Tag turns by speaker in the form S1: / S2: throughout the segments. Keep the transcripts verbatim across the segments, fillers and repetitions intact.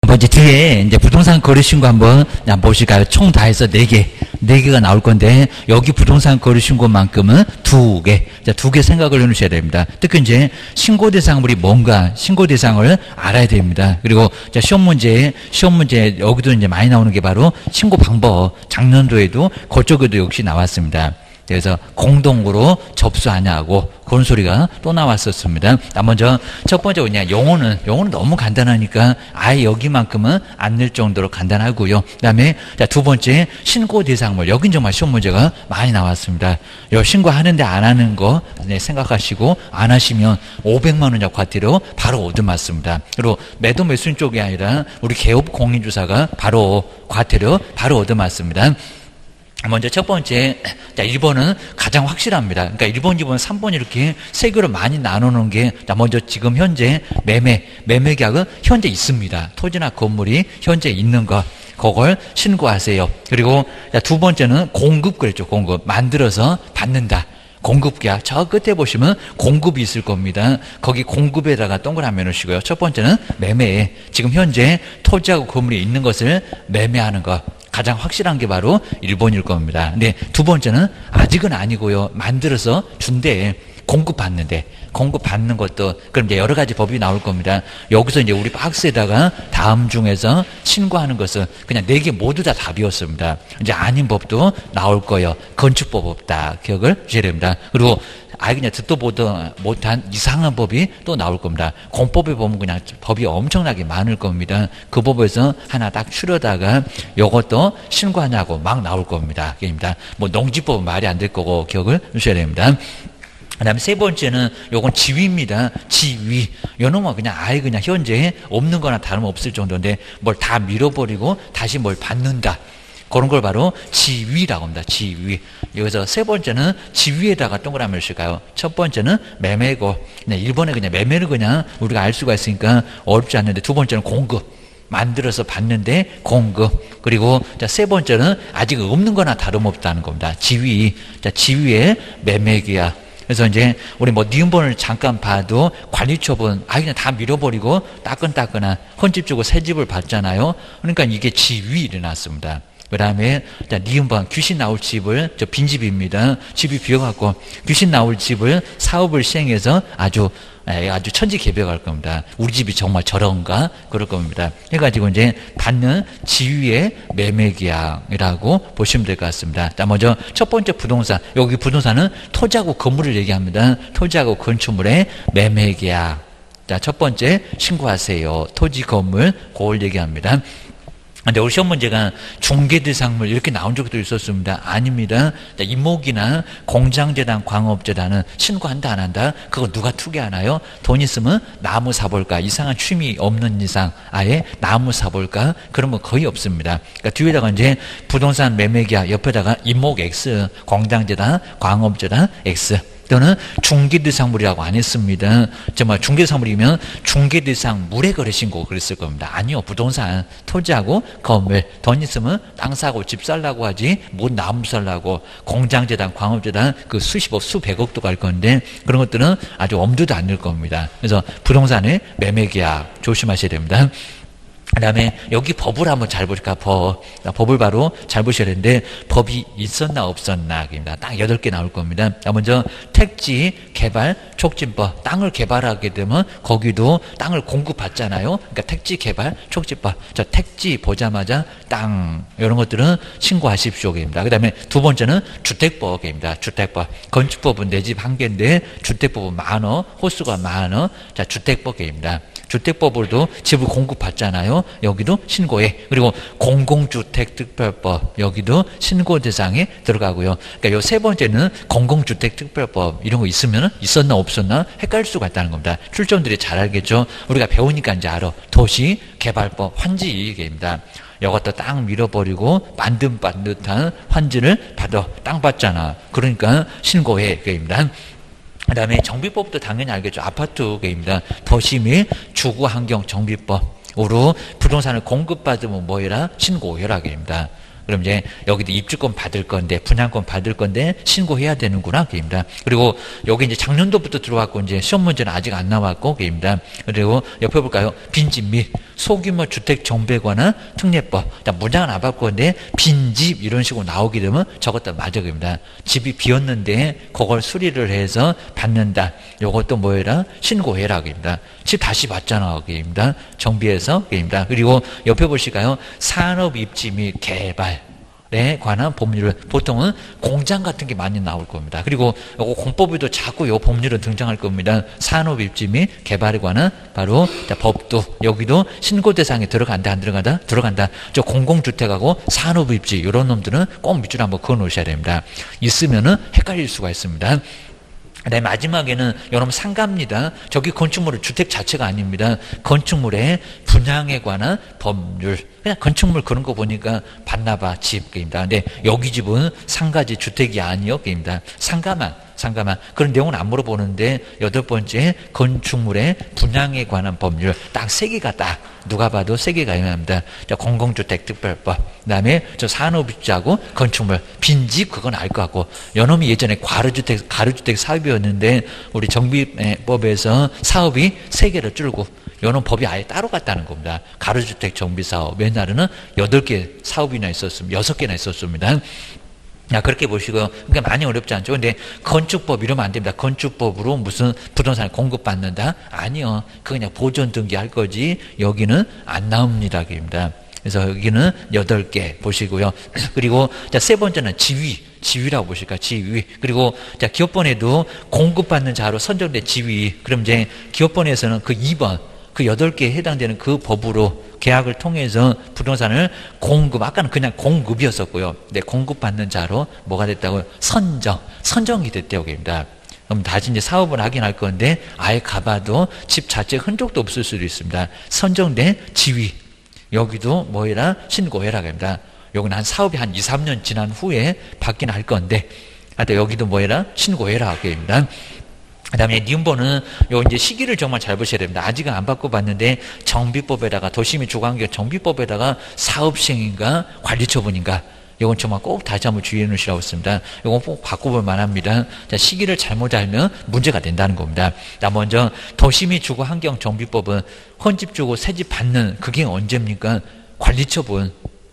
S1: 뭐 이제 뒤에 이제 부동산 거래 신고 한번 보실까요? 총 다 해서 네 개, 네 개가 나올 건데 여기 부동산 거래 신고만큼은 두 개, 자, 두 개 생각을 해놓으셔야 됩니다. 특히 이제 신고 대상물이 뭔가 신고 대상을 알아야 됩니다. 그리고 자, 시험 문제, 시험 문제 여기도 이제 많이 나오는 게 바로 신고 방법. 작년도에도 그쪽에도 역시 나왔습니다. 그래서 공동으로 접수하냐고 그런 소리가 또 나왔었습니다. 자, 먼저 첫 번째 뭐냐, 용어는 용어는 너무 간단하니까 아예 여기만큼은 안 낼 정도로 간단하고요. 그다음에 자, 두 번째 신고 대상물, 여긴 정말 시험 문제가 많이 나왔습니다. 요 신고하는데 안 하는 거 네, 생각하시고 안 하시면 오백만 원짜리 과태료 바로 얻어맞습니다. 그리고 매도 매수인 쪽이 아니라 우리 개업 공인주사가 바로 과태료 바로 얻어맞습니다. 먼저 첫 번째, 자, 일 번은 가장 확실합니다. 그러니까 일 번, 이 번, 삼 번 이렇게 세 개로 많이 나누는 게, 자, 먼저 지금 현재 매매, 매매 계약은 현재 있습니다. 토지나 건물이 현재 있는 것, 그걸 신고하세요. 그리고 자, 두 번째는 공급 그랬죠. 공급. 만들어서 받는다. 공급 계약. 저 끝에 보시면 공급이 있을 겁니다. 거기 공급에다가 동그라미 놓으시고요. 첫 번째는 매매. 지금 현재 토지하고 건물이 있는 것을 매매하는 것. 가장 확실한 게 바로 일 번일 겁니다. 근데 두 번째는 아직은 아니고요. 만들어서 준대. 공급받는데. 공급받는 것도, 그럼 이제 여러 가지 법이 나올 겁니다. 여기서 이제 우리 박스에다가 다음 중에서 신고하는 것은 그냥 네 개 모두 다 답이었습니다. 이제 아닌 법도 나올 거예요. 건축법 없다. 기억을 주셔야 됩니다. 그리고 아예 그냥 듣도 보도 못한 이상한 법이 또 나올 겁니다. 공법에 보면 그냥 법이 엄청나게 많을 겁니다. 그 법에서 하나 딱 추려다가 이것도 신고하냐고 막 나올 겁니다. 입니다. 뭐 농지법은 말이 안 될 거고 기억을 주셔야 됩니다. 그 다음에 세 번째는 요건 지위입니다. 지위. 요놈은 뭐 그냥 아예 그냥 현재 없는 거나 다름없을 정도인데 뭘 다 밀어버리고 다시 뭘 받는다. 그런 걸 바로 지위라고 합니다. 지위. 여기서 세 번째는 지위에다가 동그라미를 칠까요? 첫 번째는 매매고, 네, 일 번에 그냥 매매를 그냥 우리가 알 수가 있으니까 어렵지 않는데, 두 번째는 공급. 만들어서 받는데 공급. 그리고 자, 세 번째는 아직 없는 거나 다름없다는 겁니다. 지위. 자, 지위의 매매계약. 그래서 이제 우리 뭐 니은번을 잠깐 봐도 관리처분 아 그냥 다 밀어버리고 따끈따끈한 헌집 주고 새 집을 받잖아요. 그러니까 이게 지위 일어났습니다. 그 다음에 니은번 귀신 나올 집을, 저 빈집입니다. 집이 비어갖고 귀신 나올 집을 사업을 시행해서 아주 아주 천지개벽할 겁니다. 우리 집이 정말 저런가 그럴 겁니다. 해가지고 이제 받는 지위의 매매계약이라고 보시면 될 것 같습니다. 자, 먼저 첫 번째 부동산, 여기 부동산은 토지하고 건물을 얘기합니다. 토지하고 건축물의 매매계약. 자, 첫 번째 신고하세요. 토지 건물 그걸 얘기합니다. 근데 우리 시험 문제가 중개대상물 이렇게 나온 적도 있었습니다. 아닙니다. 임목이나 공장재단, 광업재단은 신고한다 안 한다? 그거 누가 투기하나요? 돈 있으면 나무 사볼까? 이상한 취미 없는 이상 아예 나무 사볼까? 그런 거 거의 없습니다. 그러니까 뒤에다가 이제 부동산 매매계약 옆에다가 임목 X, 공장재단, 광업재단 X. 또는 중개대상물이라고 안 했습니다. 정말 중개대상물이면 중개대상물에 거래 신고 그랬을 겁니다. 아니요. 부동산, 토지하고 건물, 돈 있으면 땅 사고 집 살라고 하지 뭐 나무 살라고 공장재단, 광업재단 그 수십억, 수백억도 갈 건데 그런 것들은 아주 엄두도 안 낼 겁니다. 그래서 부동산의 매매계약 조심하셔야 됩니다. 그 다음에 여기 법을 한번 잘 보실까? 법. 법을 바로 잘 보셔야 되는데 법이 있었나 없었나 딱 여덟 개 나올 겁니다. 먼저 택지 개발 촉진법. 땅을 개발하게 되면 거기도 땅을 공급받잖아요. 그러니까 택지 개발 촉진법. 저 택지 보자마자 땅 이런 것들은 신고하십시오입니다. 그 다음에 두 번째는 주택법입니다. 주택법. 건축법은 내 집 한 개인데 주택법은 많어. 호수가 많어. 자, 주택법입니다. 주택법으로도 집을 공급받잖아요. 여기도 신고해. 그리고 공공주택특별법 여기도 신고 대상에 들어가고요. 그러니까 요 세 번째는 공공주택특별법 이런 거 있으면 있었나 없었나 헷갈릴 수가 있다는 겁니다. 출전들이 잘 알겠죠. 우리가 배우니까 이제 알아. 도시개발법 환지이익입니다. 이것도 땅 밀어버리고 만든 듯한 환지를 받아. 땅 받잖아. 그러니까 신고해. 그입니다. 그 다음에 정비법도 당연히 알겠죠. 아파트계입니다. 도시 및 주거환경 정비법으로 부동산을 공급받으면 뭐해라? 신고해라. 계입니다. 그럼 이제 여기도 입주권 받을 건데 분양권 받을 건데 신고해야 되는구나. 계입니다. 그리고 여기 이제 작년도부터 들어왔고 이제 시험 문제는 아직 안 나왔고 계입니다. 그리고 옆에 볼까요? 빈집 및 소규모 주택 정비에 관한 특례법. 문장은 안 바꾸는데 빈집 이런 식으로 나오게 되면 저것도 맞아 그럽니다. 집이 비었는데 그걸 수리를 해서 받는다. 요것도 뭐해라? 신고해라 그럽니다. 집 다시 받잖아 그럽니다. 정비해서 그럽니다. 그리고 옆에 보실까요? 산업 입지 및 개발 에 관한 법률을 보통은 공장 같은 게 많이 나올 겁니다. 그리고 요거 공법에도 자꾸 요 법률은 등장할 겁니다. 산업 입지 및 개발에 관한 바로 법도 여기도 신고 대상에 들어간다 안 들어간다? 들어간다. 저 공공주택하고 산업 입지 이런 놈들은 꼭 밑줄 한번 그어 놓으셔야 됩니다. 있으면은 헷갈릴 수가 있습니다. 네, 마지막에는 여러분 상가입니다. 저기 건축물은 주택 자체가 아닙니다. 건축물의 분양에 관한 법률. 그냥 건축물 그런 거 보니까 봤나봐 집입니다. 근데 여기 집은 상가지 주택이 아니었습니다. 상가만 상가만 그런 내용은 안 물어보는데 여덟 번째 건축물의 분양에 관한 법률 딱 세 개가 딱 누가 봐도 세 개가 있습니다. 공공주택 특별법 그다음에 저 산업입지하고 건축물 빈집 그건 알 것 같고 요놈이 예전에 가로주택 가로주택 사업이었는데 우리 정비법에서 사업이 세 개를 줄고 요놈 법이 아예 따로 갔다는 겁니다. 가로주택 정비사업 옛날에는 여덟 개 사업이나 있었습니다. 여섯 개나 있었습니다. 야, 그렇게 보시고요. 그러니까 많이 어렵지 않죠. 근데 건축법 이러면 안 됩니다. 건축법으로 무슨 부동산을 공급받는다? 아니요. 그거 그냥 보존 등기할 거지. 여기는 안 나옵니다. 그입니다. 그래서 여기는 여덟 개 보시고요. 그리고 자, 세 번째는 지위. 지위라고 보실까? 지위. 그리고 자, 기업번에도 공급받는 자로 선정된 지위. 그럼 이제 기업번에서는 그 이 번, 그 여덟 개에 해당되는 그 법으로 계약을 통해서 부동산을 공급, 아까는 그냥 공급이었었고요. 근데 공급받는 자로 뭐가 됐다고요? 선정. 선정이 됐다고 합니다. 그럼 다시 이제 사업을 하긴 할 건데 아예 가봐도 집 자체 흔적도 없을 수도 있습니다. 선정된 지위. 여기도 뭐해라? 신고해라 합니다. 여기는 한 사업이 한 이, 삼 년 지난 후에 받긴 할 건데 하여튼 여기도 뭐해라? 신고해라 합니다. 그 다음에 니은번은 요 이제 시기를 정말 잘 보셔야 됩니다. 아직은 안 바꿔봤는데 정비법에다가 도시민 주거환경 정비법에다가 사업시행인가 관리처분인가 요건 정말 꼭 다시 한번 주의해 놓으시라고 했습니다. 요건 꼭 바꿔볼 만합니다. 자, 시기를 잘못 알면 문제가 된다는 겁니다. 자, 먼저 도시민 주거환경 정비법은 헌집 주고 새집 받는 그게 언제입니까? 관리처분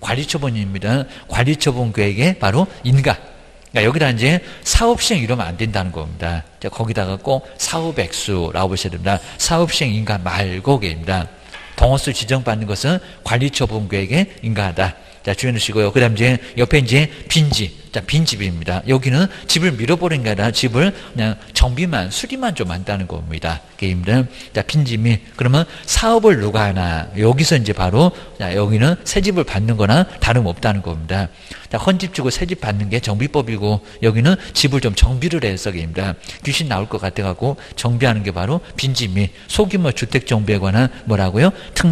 S1: 관리처분입니다. 관리처분 계획에 바로 인가. 그러니까 여기다 이제 사업시행 이러면 안 된다는 겁니다. 자, 거기다가 꼭 사업액수라고 보셔야 됩니다. 사업시행 인가 말고 계입니다. 동호수 지정받는 것은 관리처분 계획에 인가하다. 자, 주의해 주시고요. 그 다음 이제 옆에 이제 빈집. 자, 빈집입니다. 여기는 집을 밀어버린 게 아니라 집을 그냥 정비만, 수리만 좀 한다는 겁니다. 게임들. 자, 빈집이. 그러면 사업을 누가 하나. 여기서 이제 바로, 자, 여기는 새 집을 받는 거나 다름없다는 겁니다. 자, 헌집 주고 새 집 받는 게 정비법이고, 여기는 집을 좀 정비를 해서 게임입니다. 귀신 나올 것 같아갖고, 정비하는 게 바로 빈집 및 소규모 주택 정비에 관한 뭐라고요?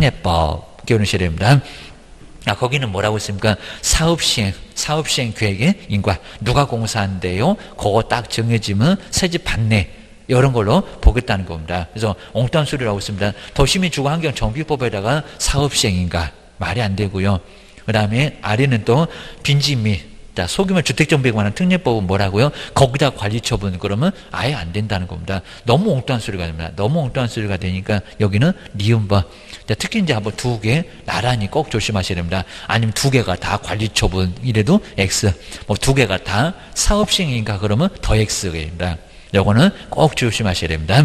S1: 특례법. 기억하셔야 됩니다. 아, 거기는 뭐라고 했습니까? 사업시행, 사업시행 계획의 인가. 누가 공사한대요? 그거 딱 정해지면 새집 받네. 이런 걸로 보겠다는 겁니다. 그래서 엉뚱한 소리라고 했습니다. 도시민 주거환경 정비법에다가 사업시행인가. 말이 안 되고요. 그 다음에 아래는 또 빈집 및 자, 소규모 주택정비에 관한 특례법은 뭐라고요? 거기다 관리처분 그러면 아예 안 된다는 겁니다. 너무 엉뚱한 소리가 됩니다. 너무 엉뚱한 소리가 되니까 여기는 니은번. 자, 특히 이제 한번 두 개 나란히 꼭 조심하셔야 됩니다. 아니면 두 개가 다 관리처분 이래도 X. 뭐 두 개가 다 사업시행인가 그러면 더 X입니다. 요거는 꼭 조심하셔야 됩니다.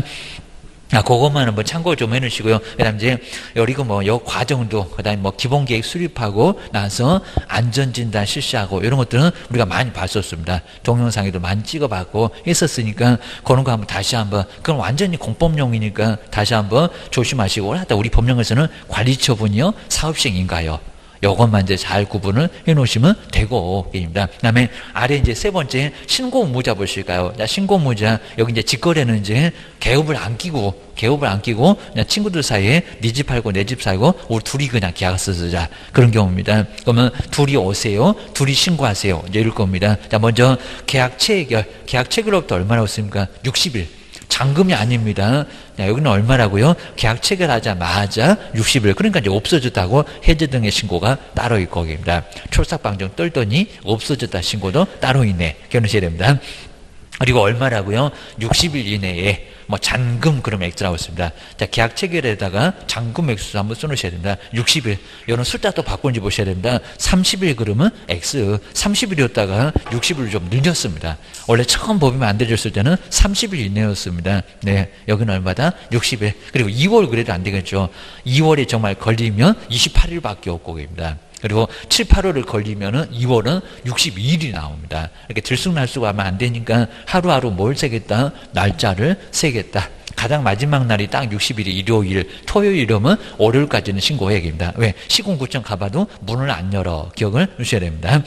S1: 아, 그것만 한번 참고 좀 해놓으시고요. 그 다음 이제, 여리고 뭐, 요 과정도, 그 다음에 뭐, 기본계획 수립하고 나서 안전진단 실시하고, 이런 것들은 우리가 많이 봤었습니다. 동영상에도 많이 찍어봤고, 했었으니까, 그런 거 한번 다시 한번, 그건 완전히 공법용이니까 다시 한번 조심하시고, 하다 우리 법령에서는 관리처분이요? 사업시행인가요? 요것만 이제 잘 구분을 해 놓으시면 되고, 입니다. 그 다음에 아래 이제 세 번째, 신고무자 보실까요? 자, 신고무자. 여기 이제 직거래는 이제 개업을 안 끼고, 개업을 안 끼고, 그냥 친구들 사이에 네 집 팔고 내 집 살고, 우리 둘이 그냥 계약서 쓰자. 그런 경우입니다. 그러면 둘이 오세요. 둘이 신고하세요. 이제 이럴 겁니다. 자, 먼저 계약 체결. 계약 체결로부터 얼마나 왔습니까? 육십 일. 잔금이 아닙니다. 자, 여기는 얼마라고요? 계약 체결하자마자 육십 일. 그러니까 이제 없어졌다고 해제 등의 신고가 따로 있고 거기입니다. 출삭방정 떨더니 없어졌다 신고도 따로 있네. 기억하셔야 됩니다. 그리고 얼마라고요? 육십 일 이내에 뭐 잔금 그럼 X라고 했습니다. 자, 계약 체결에다가 잔금 X 한번 써놓으셔야 됩니다. 육십 일. 이런 숫자 또 바꾼지 보셔야 됩니다. 삼십 일 그러면 X. 삼십 일이었다가 육십 일을 좀 늘렸습니다. 원래 처음 법이 만들어졌을 때는 삼십 일 이내였습니다. 네. 여기는 얼마다? 육십 일. 그리고 이월 그래도 안 되겠죠. 이월에 정말 걸리면 이십팔 일밖에 없고 입니다. 그리고 칠, 팔월을 걸리면은 이월은 육십이 일이 나옵니다. 이렇게 들쑥날쑥 하면 안 되니까 하루하루 뭘 세겠다? 날짜를 세겠다. 가장 마지막 날이 딱 육십 일이 일요일, 토요일이면 월요일까지는 신고해야 됩니다. 왜? 시군구청 가봐도 문을 안 열어. 기억을 주셔야 됩니다.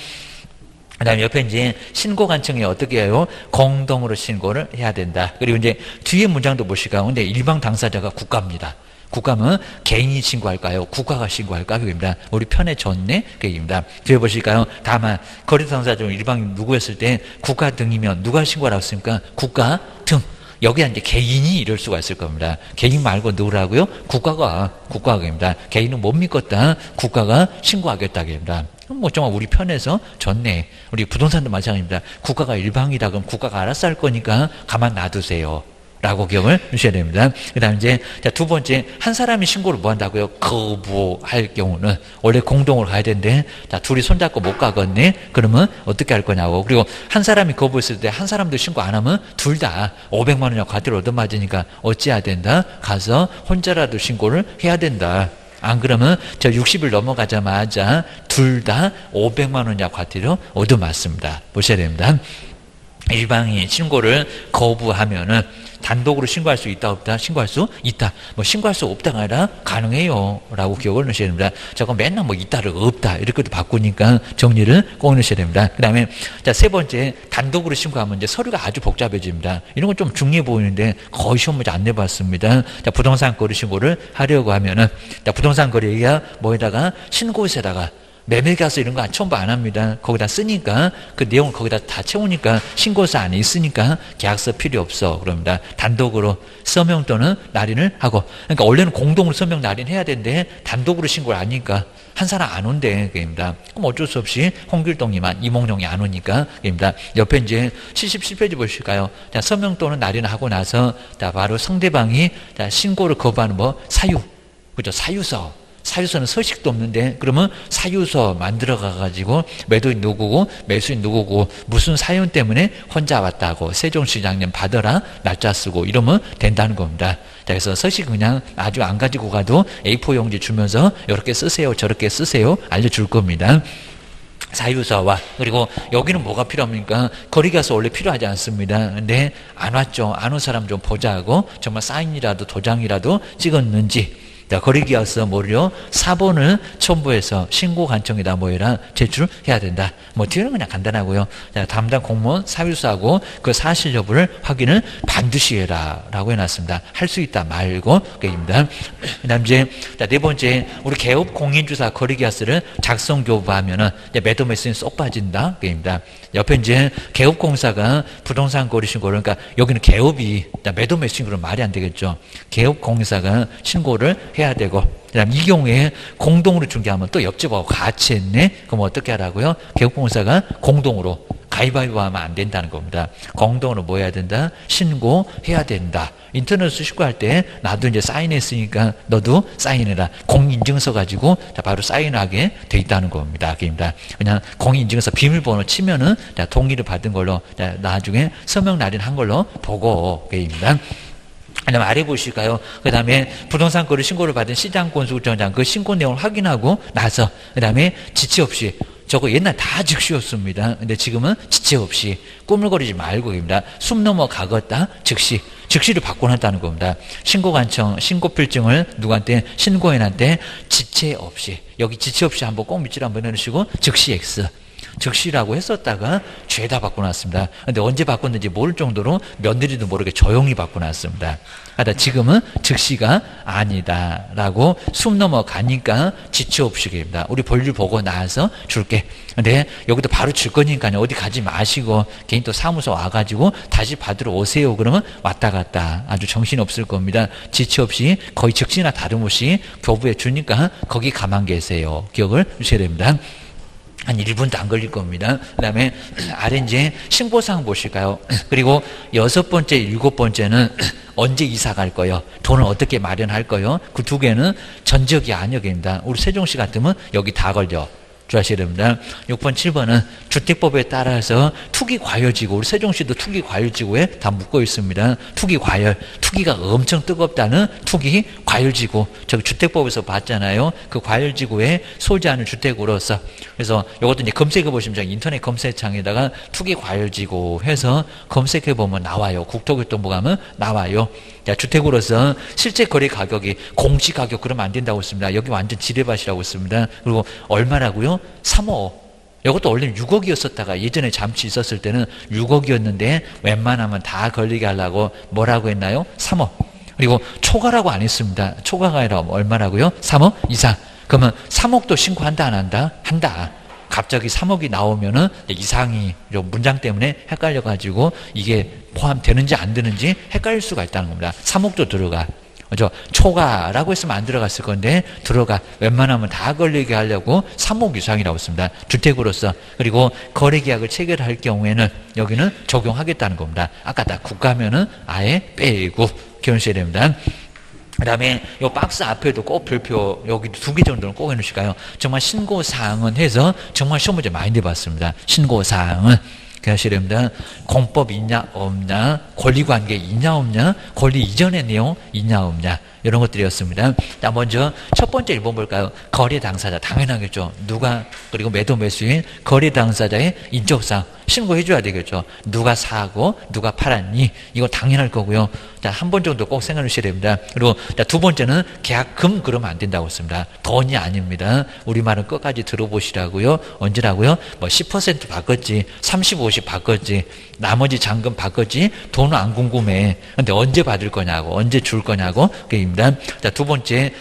S1: 그 다음에 옆에 이제 신고관청이 어떻게 해요? 공동으로 신고를 해야 된다. 그리고 이제 뒤에 문장도 보시까 근데 일방 당사자가 국가입니다. 국가면 개인이 신고할까요? 국가가 신고할까요? 그입니다. 우리 편에 졌네? 그 얘기입니다. 뒤에 보실까요? 다만, 거래소 당사자 중 일방이 누구였을 때 국가 등이면 누가 신고하라고 했습니까? 국가 등. 여기에 이제 개인이 이럴 수가 있을 겁니다. 개인 말고 누구라고요? 국가가, 국가가입니다. 개인은 못 믿겠다. 국가가 신고하겠다입니다. 뭐 정말 우리 편에서 졌네. 우리 부동산도 마찬가지입니다. 국가가 일방이다 그럼 국가가 알아서 할 거니까 가만 놔두세요. 라고 기억을 주셔야 됩니다. 그 다음 이제, 자, 두 번째, 한 사람이 신고를 뭐 한다고요? 거부할 경우는, 원래 공동으로 가야 되는데, 자, 둘이 손잡고 못 가겠네? 그러면 어떻게 할 거냐고. 그리고 한 사람이 거부했을 때, 한 사람도 신고 안 하면, 둘 다 오백만 원이나 과태료 얻어맞으니까 어찌해야 된다? 가서 혼자라도 신고를 해야 된다. 안 그러면 저 육십 일 넘어가자마자 둘 다 오백만 원이나 과태료 얻어맞습니다. 보셔야 됩니다. 일방이 신고를 거부하면은 단독으로 신고할 수 있다 없다? 신고할 수 있다. 뭐 신고할 수 없다가 아니라 가능해요 라고 기억을 넣으셔야 됩니다. 저거 맨날 뭐 있다를 없다 이렇게도 바꾸니까 정리를 꼭 넣으셔야 됩니다. 그 다음에 자, 세 번째 단독으로 신고하면 이제 서류가 아주 복잡해집니다. 이런 건 좀 중요해 보이는데 거의 시험 문제 안 내봤습니다. 자, 부동산 거래 신고를 하려고 하면은 자, 부동산 거래가 뭐에다가 신고서에다가 매매계약서 이런 거 첨부 안 합니다. 거기다 쓰니까 그 내용을 거기다 다 채우니까 신고서 안에 있으니까 계약서 필요 없어 그럽니다. 단독으로 서명 또는 날인을 하고 그러니까 원래는 공동으로 서명 날인 해야 되는데 단독으로 신고를 안 하니까 한 사람 안 온대 그입니다. 그럼 어쩔 수 없이 홍길동이만 이몽룡이 안 오니까 그입니다. 옆에 이제 칠십칠 페이지 보실까요? 자, 서명 또는 날인을 하고 나서 자, 바로 상대방이 자, 신고를 거부하는 뭐 사유 그죠? 사유서 사유서는 서식도 없는데 그러면 사유서 만들어 가가지고 매도인 누구고 매수인 누구고 무슨 사연 때문에 혼자 왔다고 세종시장님 받아라 날짜 쓰고 이러면 된다는 겁니다. 자, 그래서 서식 그냥 아주 안 가지고 가도 에이 사 용지 주면서 이렇게 쓰세요 저렇게 쓰세요 알려줄 겁니다. 사유서와 그리고 여기는 뭐가 필요합니까? 거리가서 원래 필요하지 않습니다. 근데 안 왔죠. 안 온 사람 좀 보자고 정말 사인이라도 도장이라도 찍었는지 자, 거리기와서 뭐요? 사본을 첨부해서 신고관청에다 뭐해라 제출해야 된다. 뭐 뒤는 그냥 간단하고요. 자, 담당 공무원 사유서하고 그 사실 여부를 확인을 반드시 해라 라고 해놨습니다. 할 수 있다 말고 그입니다. 그다음 이제 자, 네 번째 우리 개업 공인주사 거리기와서를 작성 교부하면은 매도 매수인 쏙 빠진다 그입니다. 옆에 이제 개업공사가 부동산 거래 신고를 그러니까 여기는 개업이 매도 매수인 그런 말이 안 되겠죠. 개업공사가 신고를 해야 되고 그다음 이 경우에 공동으로 중개하면 또 옆집하고 같이 했네. 그럼 어떻게 하라고요? 개업공사가 공동으로 가위바위보 하면 안 된다는 겁니다. 공동으로 뭐 해야 된다? 신고해야 된다. 인터넷으로 신고할 때 나도 이제 사인했으니까 너도 사인해라. 공인증서 가지고 바로 사인하게 돼 있다는 겁니다. 그입니다. 그냥 공인증서 비밀번호 치면은 동의를 받은 걸로 나중에 서명 날인한 걸로 보고 그입니다. 그 다음에 아래 보실까요? 그 다음에 부동산 거래 신고를 받은 시장건설국장장 그 신고 내용을 확인하고 나서 그 다음에 지체 없이 저거 옛날 다 즉시였습니다. 근데 지금은 지체 없이 꾸물거리지 말고입니다. 숨 넘어 가겠다 즉시 즉시를 바꿔놨다는 겁니다. 신고관청 신고필증을 누구한테 신고인한테 지체 없이 여기 지체 없이 한번 꼭 밑줄 한번 해놓으시고 즉시 X 즉시라고 했었다가 죄다 바꿔놨습니다. 근데 언제 바꿨는지 모를 정도로 며느리도 모르게 조용히 바꿔놨습니다. 하다 지금은 즉시가 아니다라고 숨 넘어가니까 지체 없이입니다. 우리 볼일 보고 나와서 줄게. 근데 여기도 바로 줄 거니까요. 어디 가지 마시고 개인 또 사무소 와가지고 다시 받으러 오세요. 그러면 왔다 갔다 아주 정신 없을 겁니다. 지체 없이 거의 즉시나 다름없이 교부해 주니까 거기 가만 계세요. 기억을 주셔야 됩니다. 한 일 분도 안 걸릴 겁니다. 그 다음에 아래 이제 신고사항 보실까요? 그리고 여섯 번째, 일곱 번째는 언제 이사 갈 거요? 돈을 어떻게 마련할 거요? 그 두 개는 전적이 아니역입니다. 우리 세종시 같으면 여기 다 걸려. 주하셔야 됩니다. 육 번, 칠 번은 주택법에 따라서 투기 과열지구, 우리 세종시도 투기 과열지구에 다 묶어 있습니다. 투기 과열, 투기가 엄청 뜨겁다는 투기 과열지구. 저기 주택법에서 봤잖아요. 그 과열지구에 소지하는 주택으로서. 그래서 이것도 이제 검색해 보시면 인터넷 검색창에다가 투기 과열지구 해서 검색해 보면 나와요. 국토교통부 가면 나와요. 자, 주택으로서 실제 거래 가격이 공시 가격 그러면 안 된다고 했습니다. 여기 완전 지뢰밭이라고 했습니다. 그리고 얼마라고요? 삼억. 이것도 원래 육억이었었다가 예전에 잠시 있었을 때는 육억이었는데 웬만하면 다 걸리게 하려고 뭐라고 했나요? 삼억. 그리고 초과라고 안 했습니다. 초과가 아니라 얼마라고요? 삼억 이상. 그러면 삼억도 신고한다 안 한다? 한다. 갑자기 삼억이 나오면은 이상이 문장 때문에 헷갈려가지고 이게 포함되는지 안 되는지 헷갈릴 수가 있다는 겁니다. 삼억도 들어가. 그죠? 초과라고 했으면 안 들어갔을 건데 들어가. 웬만하면 다 걸리게 하려고 삼억 이상이라고 했습니다. 주택으로서. 그리고 거래계약을 체결할 경우에는 여기는 적용하겠다는 겁니다. 아까 다 국가면은 아예 빼고 기억하셔야 됩니다. 그 다음에 이 박스 앞에도 꼭 별표 여기 두 개 정도는 꼭 해놓으실까요? 정말 신고사항은 해서 정말 시험 문제 많이 내봤습니다. 신고사항은 하셔야 됩니다. 공법 있냐 없냐, 권리관계 있냐 없냐, 권리 이전의 내용 있냐 없냐, 이런 것들이었습니다. 자, 먼저 첫 번째 일 번 볼까요? 거래 당사자. 당연하겠죠. 누가, 그리고 매도 매수인 거래 당사자의 인적사항 신고해 줘야 되겠죠. 누가 사고 누가 팔았니, 이거 당연할 거고요. 자, 한 번 정도 꼭 생각해 주셔야 됩니다. 그리고 자, 두 번째는 계약금 그러면 안 된다고 했습니다. 돈이 아닙니다. 우리말은 끝까지 들어보시라고요. 언제라고요? 뭐 십 퍼센트 바꿨지, 삼십, 오십 바꿨지, 나머지 잔금 바꿨지, 돈은 안 궁금해. 근데 언제 받을 거냐고, 언제 줄 거냐고, 그게입니다. 자, 두 번째,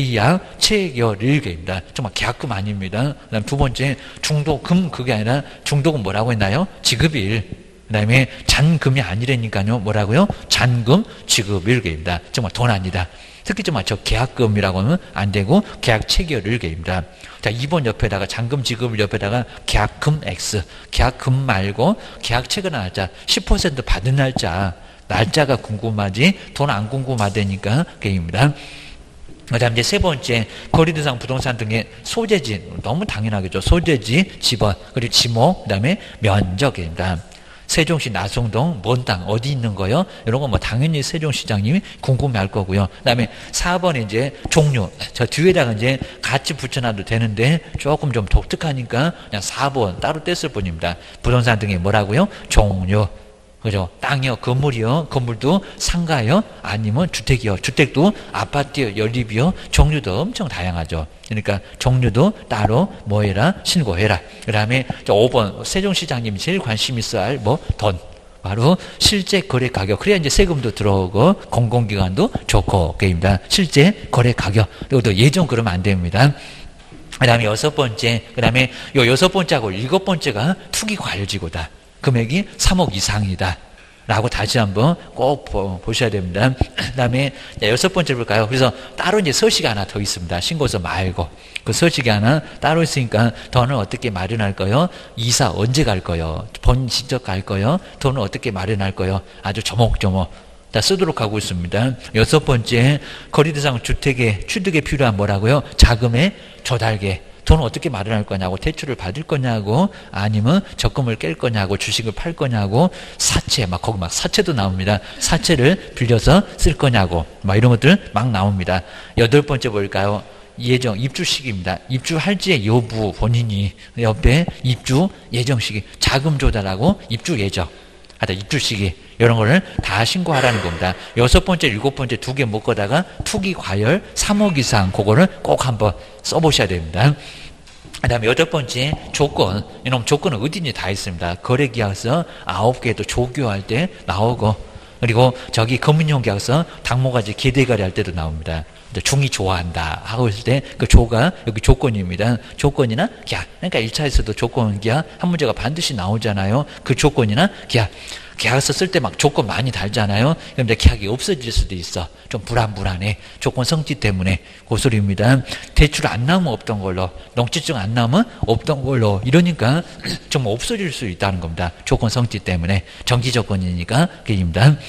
S1: 계약 체결일개입니다. 정말 계약금 아닙니다. 그 다음 두 번째, 중도금, 그게 아니라 중도금 뭐라고 했나요? 지급일. 그 다음에 잔금이 아니라니까요. 뭐라고요? 잔금 지급일개입니다. 정말 돈 아니다. 특히 정말 저 계약금이라고 하면 안 되고 계약 체결일개입니다. 자, 이 번 옆에다가 잔금 지급을 옆에다가 계약금 X, 계약금 말고 계약 체결 날짜, 십 퍼센트 받은 날짜, 날짜가 궁금하지 돈 안 궁금하다니까 그게입니다. 그 다음 이제 세 번째, 거래대상 부동산 등의 소재지, 너무 당연하겠죠. 소재지, 지번, 그리고 지목, 그 다음에 면적입니다. 세종시 나송동 뭔 땅 어디 있는 거요? 이런 거 뭐 당연히 세종시장님이 궁금해할 거고요. 그다음에 사 번에 이제 종류. 저 뒤에다가 이제 같이 붙여놔도 되는데 조금 좀 독특하니까 그냥 사 번 따로 뗐을 뿐입니다. 부동산 등의 뭐라고요? 종류. 그죠? 땅이요, 건물이요, 건물도 상가요, 아니면 주택이요, 주택도 아파트요, 연립이요, 종류도 엄청 다양하죠. 그러니까 종류도 따로 뭐해라? 신고해라. 그 다음에 오 번, 세종시장님이 제일 관심 있어 할 뭐? 돈. 바로 실제 거래 가격. 그래야 이제 세금도 들어오고 공공기관도 좋고, 그입니다. 실제 거래 가격. 이것도 예전 그러면 안 됩니다. 그 다음에 여섯 번째, 그 다음에 요 여섯 번째하고 일곱 번째가 투기 과열지구다. 금액이 삼억 이상이다. 라고 다시 한번 꼭 보, 보셔야 됩니다. 그 다음에 여섯 번째 볼까요? 그래서 따로 이제 서식이 하나 더 있습니다. 신고서 말고. 그 서식이 하나 따로 있으니까 돈을 어떻게 마련할 거요? 이사 언제 갈 거요? 본 직접 갈 거요? 돈을 어떻게 마련할 거요? 아주 조목조목 다 쓰도록 하고 있습니다. 여섯 번째, 거래대상 주택의 취득에 필요한 뭐라고요? 자금의 조달계. 돈을 어떻게 마련할 거냐고, 대출을 받을 거냐고, 아니면 적금을 깰 거냐고, 주식을 팔 거냐고, 사채, 막 거기 막 사채도 나옵니다. 사채를 빌려서 쓸 거냐고, 막 이런 것들 막 나옵니다. 여덟 번째 볼까요? 예정, 입주 시기입니다. 입주할지의 여부, 본인이 옆에 입주 예정 시기, 자금 조달하고 입주 예정, 하다 입주 시기, 이런 거를 다 신고하라는 겁니다. 여섯 번째, 일곱 번째 두 개 묶어다가 투기 과열 삼억 이상, 그거를 꼭 한번 써보셔야 됩니다. 그 다음에 여덟 번째, 조건. 이놈 조건은 어디니 다 있습니다. 거래계약서 아홉 개도 조교할 때 나오고, 그리고 저기 검은용 계약서 당모가지 기대거래 할 때도 나옵니다. 중이 좋아한다 하고 있을 때 그 조가 여기 조건입니다. 조건이나 계약. 그러니까 일 차에서도 조건 계약 한 문제가 반드시 나오잖아요. 그 조건이나 계약. 계약서 쓸 때 막 조건 많이 달잖아요. 그런데 계약이 없어질 수도 있어. 좀 불안불안해. 조건 성취 때문에. 그 소리입니다. 대출 안 나오면 없던 걸로, 농지증 안 나오면 없던 걸로, 이러니까 좀 없어질 수 있다는 겁니다. 조건 성취 때문에. 정기 조건이니까. 그입니다.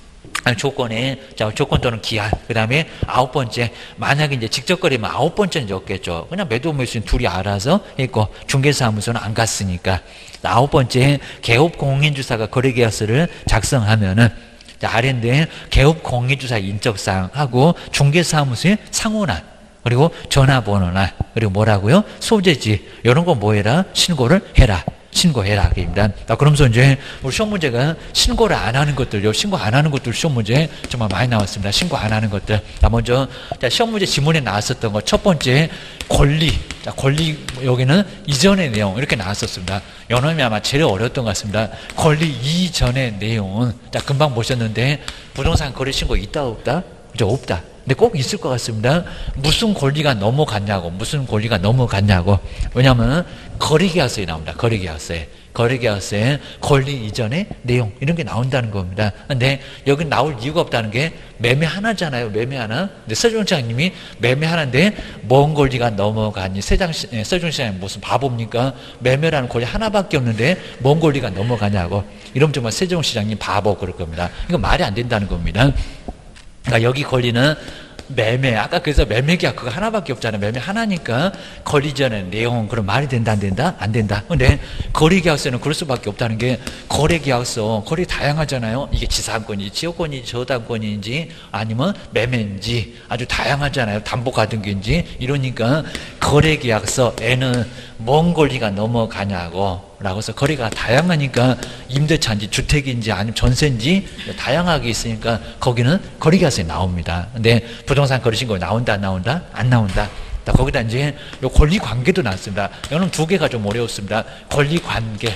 S1: 조건에, 자, 조건 또는 기한. 그 다음에 아홉 번째, 만약에 이제 직접 거래면 아홉 번째는 적겠죠. 그냥 매도 매수인 둘이 알아서 했고, 중개사무소는 안 갔으니까. 아홉 번째, 개업 공인주사가 거래계약서를 작성하면은, 자, 아래인데, 개업 공인주사 인적사항하고, 중개사무소의 상호나, 그리고 전화번호나, 그리고 뭐라고요? 소재지, 이런 거 뭐 해라? 신고를 해라. 신고해라. 그입니다. 그러면서 이제 우리 시험 문제가 신고를 안 하는 것들요. 신고 안 하는 것들 시험 문제 정말 많이 나왔습니다. 신고 안 하는 것들. 자, 먼저 자, 시험 문제 지문에 나왔었던 거 첫 번째 권리. 자, 권리 여기는 이전의 내용 이렇게 나왔었습니다. 요놈이 아마 제일 어려웠던 것 같습니다. 권리 이전의 내용은 자, 금방 보셨는데 부동산 거래 신고 있다 없다? 그죠? 없다. 근데 꼭 있을 것 같습니다. 무슨 권리가 넘어갔냐고, 무슨 권리가 넘어갔냐고. 왜냐하면 거래계약서에 나옵니다. 거래계약서에. 거래계약서에 권리 이전의 내용 이런 게 나온다는 겁니다. 근데 여기 나올 이유가 없다는 게 매매 하나잖아요. 매매 하나. 근데 서준시장님이 매매 하나인데 뭔 권리가 넘어가니? 세장시, 서준시장님 무슨 바보입니까? 매매라는 권리 하나밖에 없는데 뭔 권리가 넘어가냐고. 이러면 정말 세종시장님 바보 그럴 겁니다. 이거 말이 안 된다는 겁니다. 그러니까 여기 권리는 매매, 아까 그래서 매매계약 그거 하나밖에 없잖아요. 매매 하나니까 거래 전의 내용은 그럼 말이 된다 안 된다? 안 된다. 근데 거래계약서는 그럴 수밖에 없다는 게 거래계약서, 거래 다양하잖아요. 이게 지상권인지 지역권인지 저당권인지 아니면 매매인지 아주 다양하잖아요. 담보가등기인지 이러니까 거래계약서에는 뭔 권리가 넘어가냐고 라고 해서 거래가 다양하니까 임대차인지 주택인지 아니면 전세인지 다양하게 있으니까 거기는 거래계약서에 나옵니다. 근데 부동산 거래 신고 나온다 안 나온다? 안 나온다. 거기다 이제 요 권리관계도 나왔습니다. 이거는 두 개가 좀 어려웠습니다. 권리관계.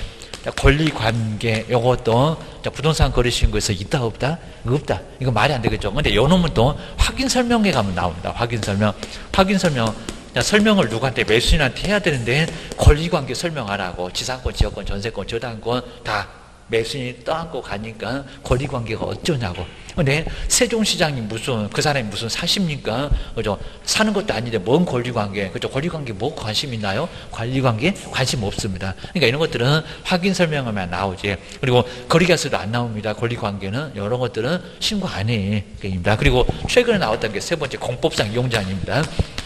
S1: 권리관계 요것도 부동산 거래 신고에서 있다 없다? 없다. 이거 말이 안 되겠죠. 근데 요 놈은 또 확인 설명에 가면 나옵니다. 확인 설명. 확인 설명. 설명을 누구한테 매수인한테 해야 되는데 권리관계 설명하라고 지상권, 지역권, 전세권, 저당권 다 매수인이 떠안고 가니까 권리관계가 어쩌냐고. 근데 세종시장이 무슨 그 사람이 무슨 사십니까? 그죠? 사는 것도 아닌데 뭔 권리관계? 그죠? 권리관계 뭐 관심 있나요? 권리관계 관심 없습니다. 그러니까 이런 것들은 확인 설명하면 나오지. 그리고 거래계약서도 안 나옵니다. 권리관계는 이런 것들은 신고 안 해. 그리고 최근에 나왔던 게 세 번째 공법상 이용자입니다.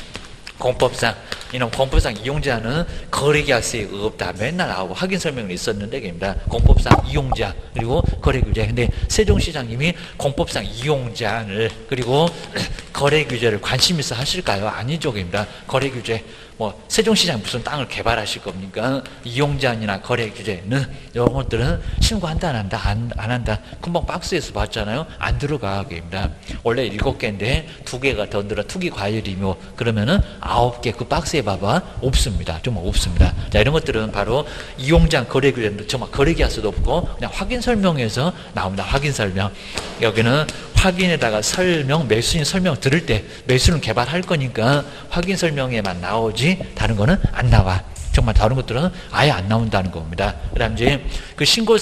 S1: 공법상 이놈 공법상 이용자는 거래계약서에 없다. 맨날 나오고 확인 설명이 있었는데 입니다. 공법상 이용자 그리고 거래규제. 근데 세종시장님이 공법상 이용자를 그리고 거래규제를 관심 있어 하실까요? 아니죠. 입니다. 거래규제 뭐 세종시장 무슨 땅을 개발하실 겁니까? 이용자나 거래규제는 이런 것들은 신고한다 안 한다? 안, 안 한다. 금방 박스에서 봤잖아요. 안 들어가게입니다. 원래 일곱 개인데 두 개가 더 늘어 투기 과열이며 그러면은 아홉 개 그 박스에 봐봐 없습니다. 좀 없습니다. 자 이런 것들은 바로 이용자 거래규제는 정말 거래계약서도 없고 그냥 확인 설명에서 나옵니다. 확인 설명. 여기는 확인에다가 설명, 매수인 설명 들을 때 매수는 개발할 거니까 확인 설명에만 나오지 다른 거는 안 나와. 정말 다른 것들은 아예 안 나온다는 겁니다. 그 다음 이제 그 신고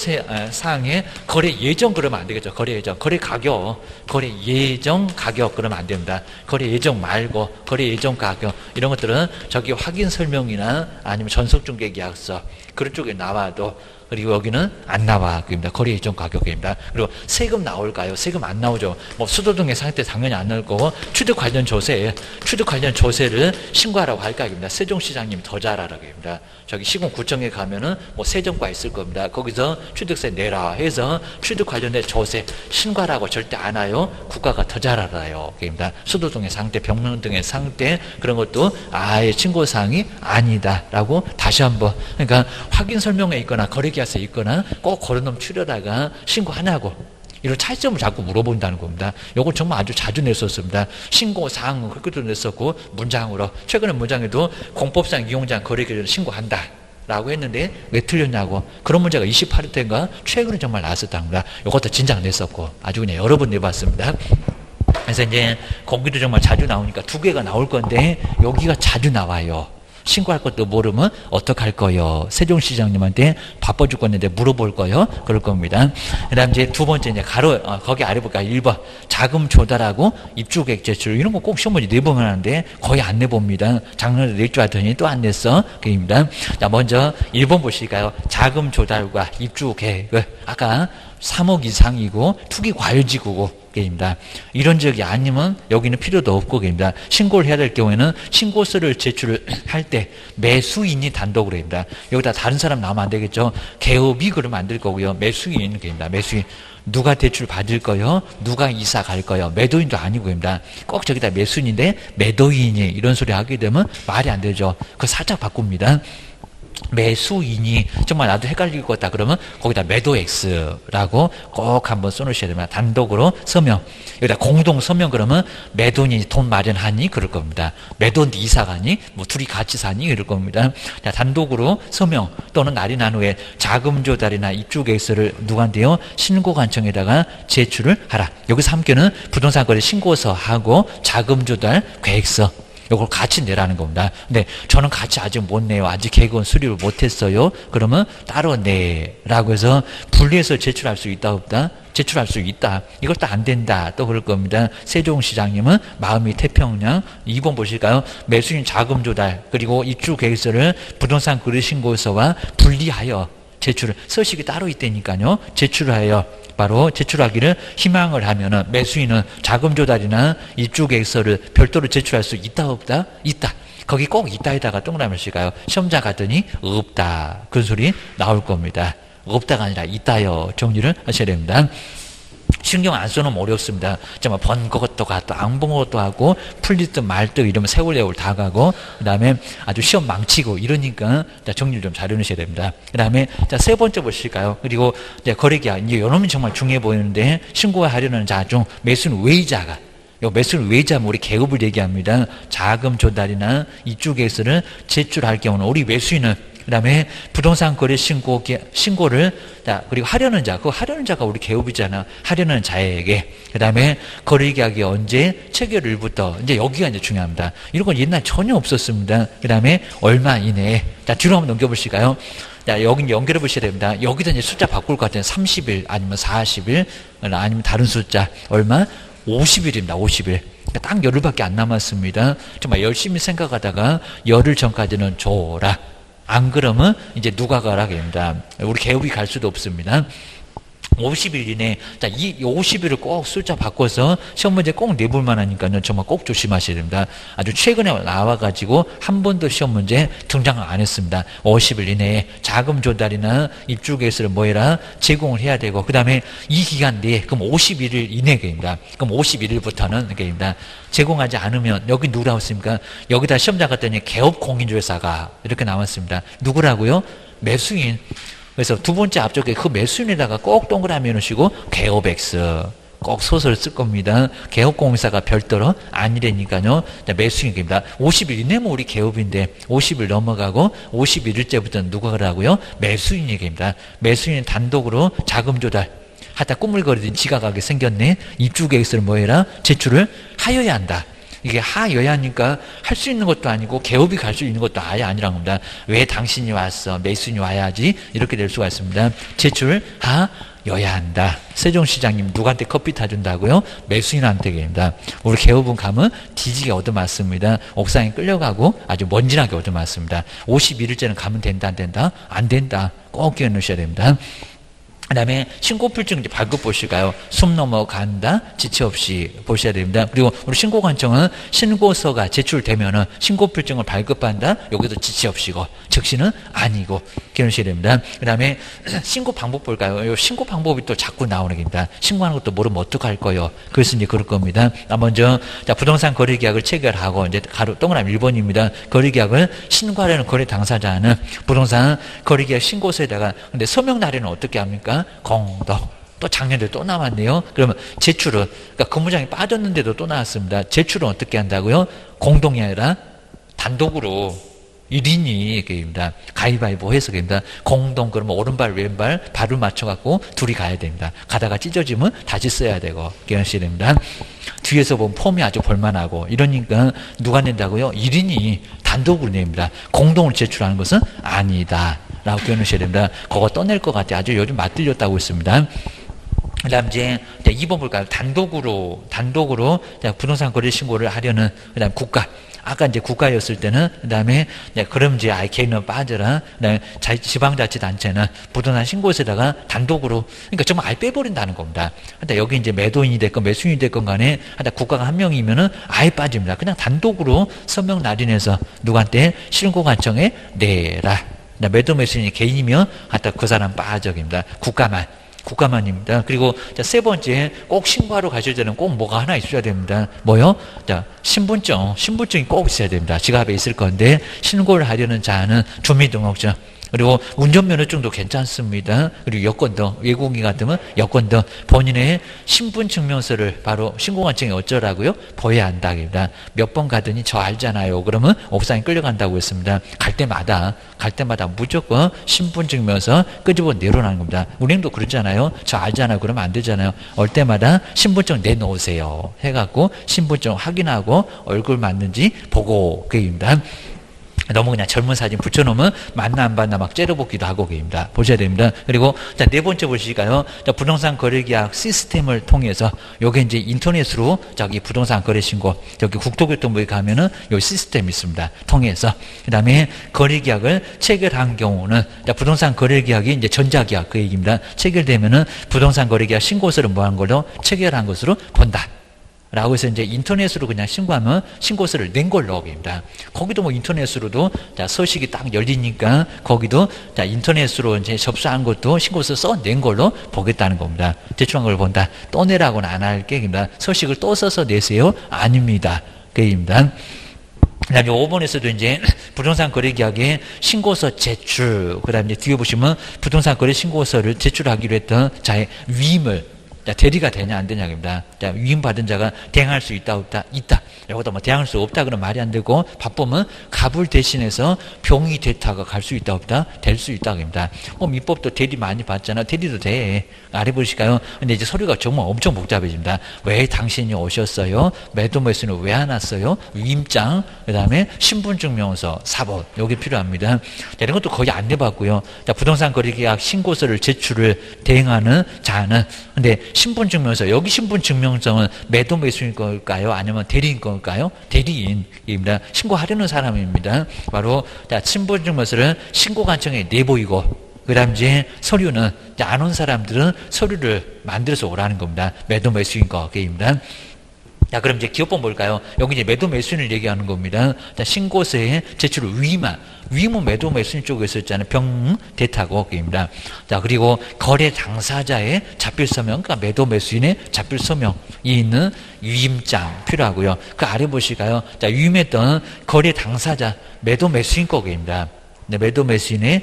S1: 사항에 거래 예정 그러면 안 되겠죠. 거래 예정, 거래 가격, 거래 예정 가격 그러면 안 됩니다. 거래 예정 말고 거래 예정 가격 이런 것들은 저기 확인 설명이나 아니면 전속중개 계약서 그런 쪽에 나와도 그리고 여기는 안 나와. 그입니다. 거래 예정 가격입니다. 그리고 세금 나올까요? 세금 안 나오죠. 뭐 수도등의 상태 당연히 안 나올 거고 취득 관련 조세, 취득 관련 조세를 신고하라고 할 각입니다. 세종시장님 더 잘하라고 합니다. 저기 시군구청에 가면은 뭐 세정과 있을 겁니다. 거기서 취득세 내라 해서 취득 관련된 조세 신고하라고 절대 안 와요. 국가가 더 잘알아요. 그입니다. 수도등의 상태, 병명 등의 상태 그런 것도 아예 신고사항이 아니다라고 다시 한번 그러니까 확인 설명에 있거나 거래 계약서에 있거나 꼭 그런 놈 추려다가 신고하냐고 이런 차이점을 자꾸 물어본다는 겁니다. 이걸 정말 아주 자주 냈었습니다. 신고사항은 그렇게도 냈었고 문장으로 최근에 문장에도 공법상 이용자 거래계약을 신고한다 라고 했는데 왜 틀렸냐고 그런 문제가 이십팔 회 때인가 최근에 정말 나왔었답니다. 이것도 진작 냈었고 아주 그냥 여러 번 내봤습니다. 그래서 이제 거기도 정말 자주 나오니까 두 개가 나올 건데 여기가 자주 나와요. 신고할 것도 모르면 어떡할 거요? 세종시장님한테 바빠 죽겠는데 물어볼 거요? 그럴 겁니다. 그 다음 이제 두 번째, 이제 가로, 어, 거기 아래 볼까요? 일 번. 자금 조달하고 입주계획 제출. 이런 거 꼭 시험문제 내보면 하는데 거의 안 내봅니다. 작년에 낼 줄 알았더니 또 안 냈어. 그입니다. 자, 먼저 일 번 보실까요? 자금 조달과 입주계획을. 아까 삼억 이상이고 투기 과열지구고. 입니다. 이런 적이 아니면 여기는 필요도 없고 입니다. 신고를 해야 될 경우에는 신고서를 제출을 할 때 매수인이 단독으로 입니다. 여기다 다른 사람 나오면 안 되겠죠. 개업이 그러면 안 될 거고요. 매수인은 입니다. 매수인. 누가 대출 받을 거요? 누가 이사 갈 거요? 매도인도 아니고입니다. 꼭 저기다 매수인인데 매도인이 이런 소리 하게 되면 말이 안 되죠. 그거 살짝 바꿉니다. 매수인이 정말 나도 헷갈릴 것 같다 그러면 거기다 매도 X라고 꼭 한번 써놓으셔야 됩니다. 단독으로 서명. 여기다 공동 서명 그러면 매도인이 돈 마련하니 그럴 겁니다. 매도인이 이사 가니 뭐 둘이 같이 사니 이럴 겁니다. 자, 단독으로 서명 또는 날이 난 후에 자금 조달이나 입주 계획서를 누구한테요? 신고관청에다가 제출을 하라. 여기서 함께는 부동산 거래 신고서하고 자금 조달 계획서 이걸 같이 내라는 겁니다. 근데 저는 같이 아직 못 내요. 아직 계획은 수립을 못했어요. 그러면 따로 내라고 해서 분리해서 제출할 수 있다 없다? 제출할 수 있다. 이것도 안 된다. 또 그럴 겁니다. 세종시장님은 마음이 태평양. 이 번 보실까요? 매수인 자금 조달 그리고 입주 계획서를 부동산 거래 신고서와 분리하여 제출을 서식이 따로 있다니까요. 제출하여 바로 제출하기를 희망을 하면은 매수인은 자금 조달이나 입주 계획서를 별도로 제출할 수 있다 없다? 있다. 거기 꼭 있다에다가 동그라미를 칠까요? 시험장 갔더니 없다. 그런 소리 나올 겁니다. 없다가 아니라 있다요. 정리를 하셔야 됩니다. 신경 안 써놓으면 어렵습니다. 정말 번 것도 가도 안 본 것도 하고 풀리듯 말듯 이러면 세월세월 다 가고 그 다음에 아주 시험 망치고 이러니까 자, 정리를 좀 잘 해놓으셔야 됩니다. 그 다음에 자, 세 번째 보실까요? 그리고 이제 거래계약 이제 요놈이 정말 중요해 보이는데 신고하려는 자중 매수는 외이자가 요 매수는 외이자면 우리 개업을 얘기합니다. 자금 조달이나 입주 계획서를 제출할 경우는 우리 매수인은 그 다음에 부동산 거래 신고, 신고를, 자, 그리고 하려는 자, 그 하려는 자가 우리 개업이잖아. 하려는 자에게. 그 다음에 거래 계약이 언제, 체결일부터, 이제 여기가 이제 중요합니다. 이런 건 옛날 전혀 없었습니다. 그 다음에 얼마 이내에. 자, 뒤로 한번 넘겨보실까요? 자, 여기 연결해 보셔야 됩니다. 여기다 이제 숫자 바꿀 것 같아요. 삼십 일, 아니면 사십 일, 아니면 다른 숫자. 얼마? 오십 일입니다. 오십 일. 그러니까 딱 열흘밖에 안 남았습니다. 정말 열심히 생각하다가 열흘 전까지는 줘라. 안 그러면 이제 누가 가라 됩니다. 우리 개업이 갈 수도 없습니다. 오십 일 이내, 자, 이 오십 일을 꼭 숫자 바꿔서 시험 문제 꼭 내볼 만하니까요. 정말 꼭 조심하셔야 됩니다. 아주 최근에 나와가지고 한 번도 시험 문제 등장을 안 했습니다. 오십 일 이내에 자금 조달이나 입주 계획서를 뭐 해라? 제공을 해야 되고, 그 다음에 이 기간 내에, 그럼 오십일 일 이내입니다. 그럼 오십일 일부터는, 그입니다. 제공하지 않으면, 여기 누구 나왔습니까? 여기다 시험장 갔더니 개업 공인중개사가 이렇게 나왔습니다. 누구라고요? 매수인. 그래서 두 번째 앞쪽에 그 매수인에다가 꼭 동그라미 놓으시고 개업 X 꼭 소설 쓸 겁니다. 개업공사가 별도로 아니라니까요. 매수인입니다. 오십 일 이내면 우리 개업인데 오십 일 넘어가고 오십일 일째부터는 누가 하라고요? 매수인 얘기입니다. 매수인 단독으로 자금 조달 하다 꾸물거리더니 지각하게 생겼네. 입주계획서를 뭐 해라? 제출을 하여야 한다. 이게 하여야 하니까 할 수 있는 것도 아니고 개업이 갈 수 있는 것도 아예 아니란 겁니다. 왜 당신이 왔어? 매수인이 와야지. 이렇게 될 수가 있습니다. 제출 하여야 한다. 세종시장님 누구한테 커피 타준다고요? 매수인한테 입니다. 우리 개업은 가면 뒤지게 얻어맞습니다. 옥상에 끌려가고 아주 먼지나게 얻어맞습니다. 오십일 일째는 가면 된다 안 된다? 안 된다. 꼭 기억해 놓으셔야 됩니다. 그 다음에 신고필증 이제 발급 보실까요? 숨 넘어간다? 지체 없이 보셔야 됩니다. 그리고 우리 신고관청은 신고서가 제출되면은 신고필증을 발급한다? 여기도 지체 없이고, 즉시는 아니고, 기억하셔야 됩니다. 그 다음에 신고 방법 볼까요? 이 신고 방법이 또 자꾸 나오는 겁니다. 신고하는 것도 모르면 어떡할 거요? 그래서 이제 그럴 겁니다. 먼저, 자, 부동산 거래계약을 체결하고, 이제 가로, 동그라미 일 번입니다. 거래계약을 신고하려는 거래 당사자는 부동산 거래계약 신고서에다가, 근데 서명 날에는 어떻게 합니까? 공동. 또 작년에 또 나왔네요. 그러면 제출은, 그러니까 근무장이 빠졌는데도 또 나왔습니다. 제출은 어떻게 한다고요? 공동이 아니라 단독으로 일 인이 그입니다. 가위바위보 해서 그입니다. 공동 그러면 오른발 왼발 발을 맞춰갖고 둘이 가야 됩니다. 가다가 찢어지면 다시 써야 되고 그러셔야 됩니다. 뒤에서 보면 폼이 아주 볼만하고 이러니까 누가 낸다고요? 일 인이 단독으로 냅니다. 공동을 제출하는 것은 아니다 라고 표현하셔야 됩니다. 그거 떠낼 것 같아. 아주 요즘 맞들렸다고 있습니다. 그 다음 이제 이 번 볼까요? 단독으로 단독으로 부동산 거래 신고를 하려는 그 다음 국가. 아까 이제 국가였을 때는 그 다음에 그럼 이제 아예 개인은 빠져라. 그다음에 지방자치단체는 부동산 신고서에다가 단독으로 그러니까 정말 아예 빼버린다는 겁니다. 근데 여기 이제 매도인이 됐건 매수인이 됐건 간에 하여튼 국가가 한 명이면은 아예 빠집니다. 그냥 단독으로 서명 날인해서 누구한테 신고관청에 내라. 매도 매수인이 개인이면 하여튼 그 사람 빠져입니다. 국가만. 국가만입니다. 그리고 자, 세 번째 꼭 신고하러 가실 때는 꼭 뭐가 하나 있어야 됩니다. 뭐요? 자, 신분증, 신분증이 꼭 있어야 됩니다. 지갑에 있을 건데 신고를 하려는 자는 주민등록증 그리고 운전면허증도 괜찮습니다. 그리고 여권도 외국인 같으면 여권도 본인의 신분증명서를 바로 신고관청에 어쩌라고요? 보여야 한다입니다. 몇 번 가더니 저 알잖아요. 그러면 옥상에 끌려간다고 했습니다. 갈 때마다 갈 때마다 무조건 신분증명서 끄집어 내려놓는 겁니다. 우리도 그러잖아요. 저 알잖아요. 그러면 안 되잖아요. 올 때마다 신분증 내놓으세요. 해갖고 신분증 확인하고 얼굴 맞는지 보고 그입니다. 너무 그냥 젊은 사진 붙여놓으면 맞나 안 맞나 막 째려보기도 하고 계십니다. 보셔야 됩니다. 그리고 자, 네 번째 보실까요? 자, 부동산 거래계약 시스템을 통해서 요게 이제 인터넷으로 저기 부동산 거래 신고 저기 국토교통부에 가면은 요 시스템이 있습니다. 통해서 그 다음에 거래계약을 체결한 경우는 자, 부동산 거래계약이 이제 전자계약 그 얘기입니다. 체결되면은 부동산 거래계약 신고서를 뭐 한 걸로 체결한 것으로 본다. 라고 해서 이제 인터넷으로 그냥 신고하면 신고서를 낸 걸로 보입니다. 거기도 뭐 인터넷으로도 자, 서식이 딱 열리니까 거기도 자, 인터넷으로 이제 접수한 것도 신고서 써낸 걸로 보겠다는 겁니다. 제출한 걸 본다. 또 내라고는 안 할 게입니다. 서식을 또 써서 내세요? 아닙니다. 그입니다. 그 다음에 오 번에서도 이제 부동산 거래 계약의 신고서 제출, 그 다음에 뒤에 보시면 부동산 거래 신고서를 제출하기로 했던 자의 위임을 자, 대리가 되냐 안 되냐입니다. 자, 위임받은 자가 대항할 수 있다 없다? 있다. 여기다 뭐 대항할 수 없다 그러면 말이 안 되고 바쁘면 갑을 대신해서 병이 됐다가 갈 수 있다 없다? 될 수 있다 그럽니다. 뭐 민법도 대리 많이 봤잖아. 대리도 돼. 아래 보실까요? 근데 이제 서류가 정말 엄청 복잡해집니다. 왜 당신이 오셨어요? 매도 매수는 왜 안 왔어요? 위임장, 그 다음에 신분증명서, 사본 여기 필요합니다. 자, 이런 것도 거의 안 내봤고요. 자, 부동산 거래계약 신고서를 제출을 대행하는 자는 근데 신분증명서 여기 신분증명서는 매도 매수인 걸까요? 아니면 대리인 걸까요? 대리인입니다. 신고하려는 사람입니다. 바로 자, 신분증명서를 신고관청에 내보이고 그 다음 이제 서류는 안 온 사람들은 서류를 만들어서 오라는 겁니다. 매도 매수인 거입니다. 자, 그럼 이제 기업법 뭘까요? 여기 이제 매도 매수인을 얘기하는 겁니다. 자, 신고서에 제출을 위임한, 위임은 매도 매수인 쪽에 있었잖아요. 병, 대타고입니다. 자, 그리고 거래 당사자의 자필 서명, 그러니까 매도 매수인의 자필 서명이 있는 위임장 필요하고요. 그 아래 보실까요? 자, 위임했던 거래 당사자, 매도 매수인 거입니다. 네, 매도 매수인의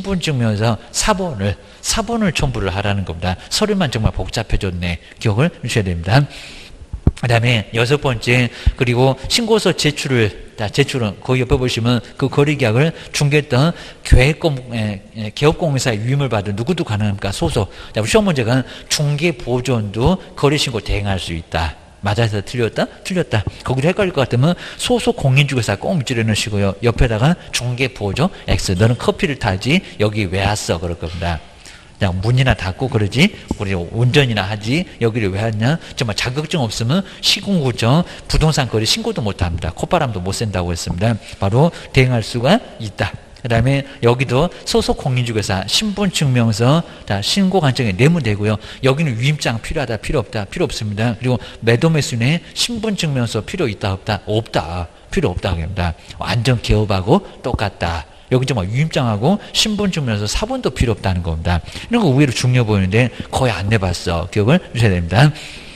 S1: 신분증명서 사본을, 사본을 첨부를 하라는 겁니다. 서류만 정말 복잡해졌네. 기억을 주셔야 됩니다. 그 다음에 여섯 번째, 그리고 신고서 제출을, 자, 제출은, 거기 옆에 보시면 그 거래계약을 중개했던 계획공, 에, 개업공사의 위임을 받은 누구도 가능합니까? 소속. 자, 시험 문제가 중개보존도 거래신고 대행할 수 있다. 맞아서 틀렸다? 틀렸다. 거기도 헷갈릴 것 같으면 소속 공인중개사 꼭 밑줄에 넣으시고요. 옆에다가 중개보조 X. 너는 커피를 타지 여기 왜 왔어? 그럴 겁니다. 그냥 문이나 닫고 그러지 우리 운전이나 하지 여기를 왜 왔냐. 정말 자격증 없으면 시군구청 부동산 거래 신고도 못합니다. 콧바람도 못 쐰다고 했습니다. 바로 대행할 수가 있다. 그 다음에 여기도 소속 공인중개사 신분증명서 자, 신고관청에 내면 되고요. 여기는 위임장 필요하다 필요 없다 필요 없습니다. 그리고 매도 매수인의 신분증명서 필요 있다 없다 없다 필요 없다 합니다. 완전 개업하고 똑같다. 여기 정말 위임장하고 신분증명서 사본도 필요 없다는 겁니다. 이런 거 의외로 중요해 보이는데 거의 안 내봤어. 기억을 주셔야 됩니다.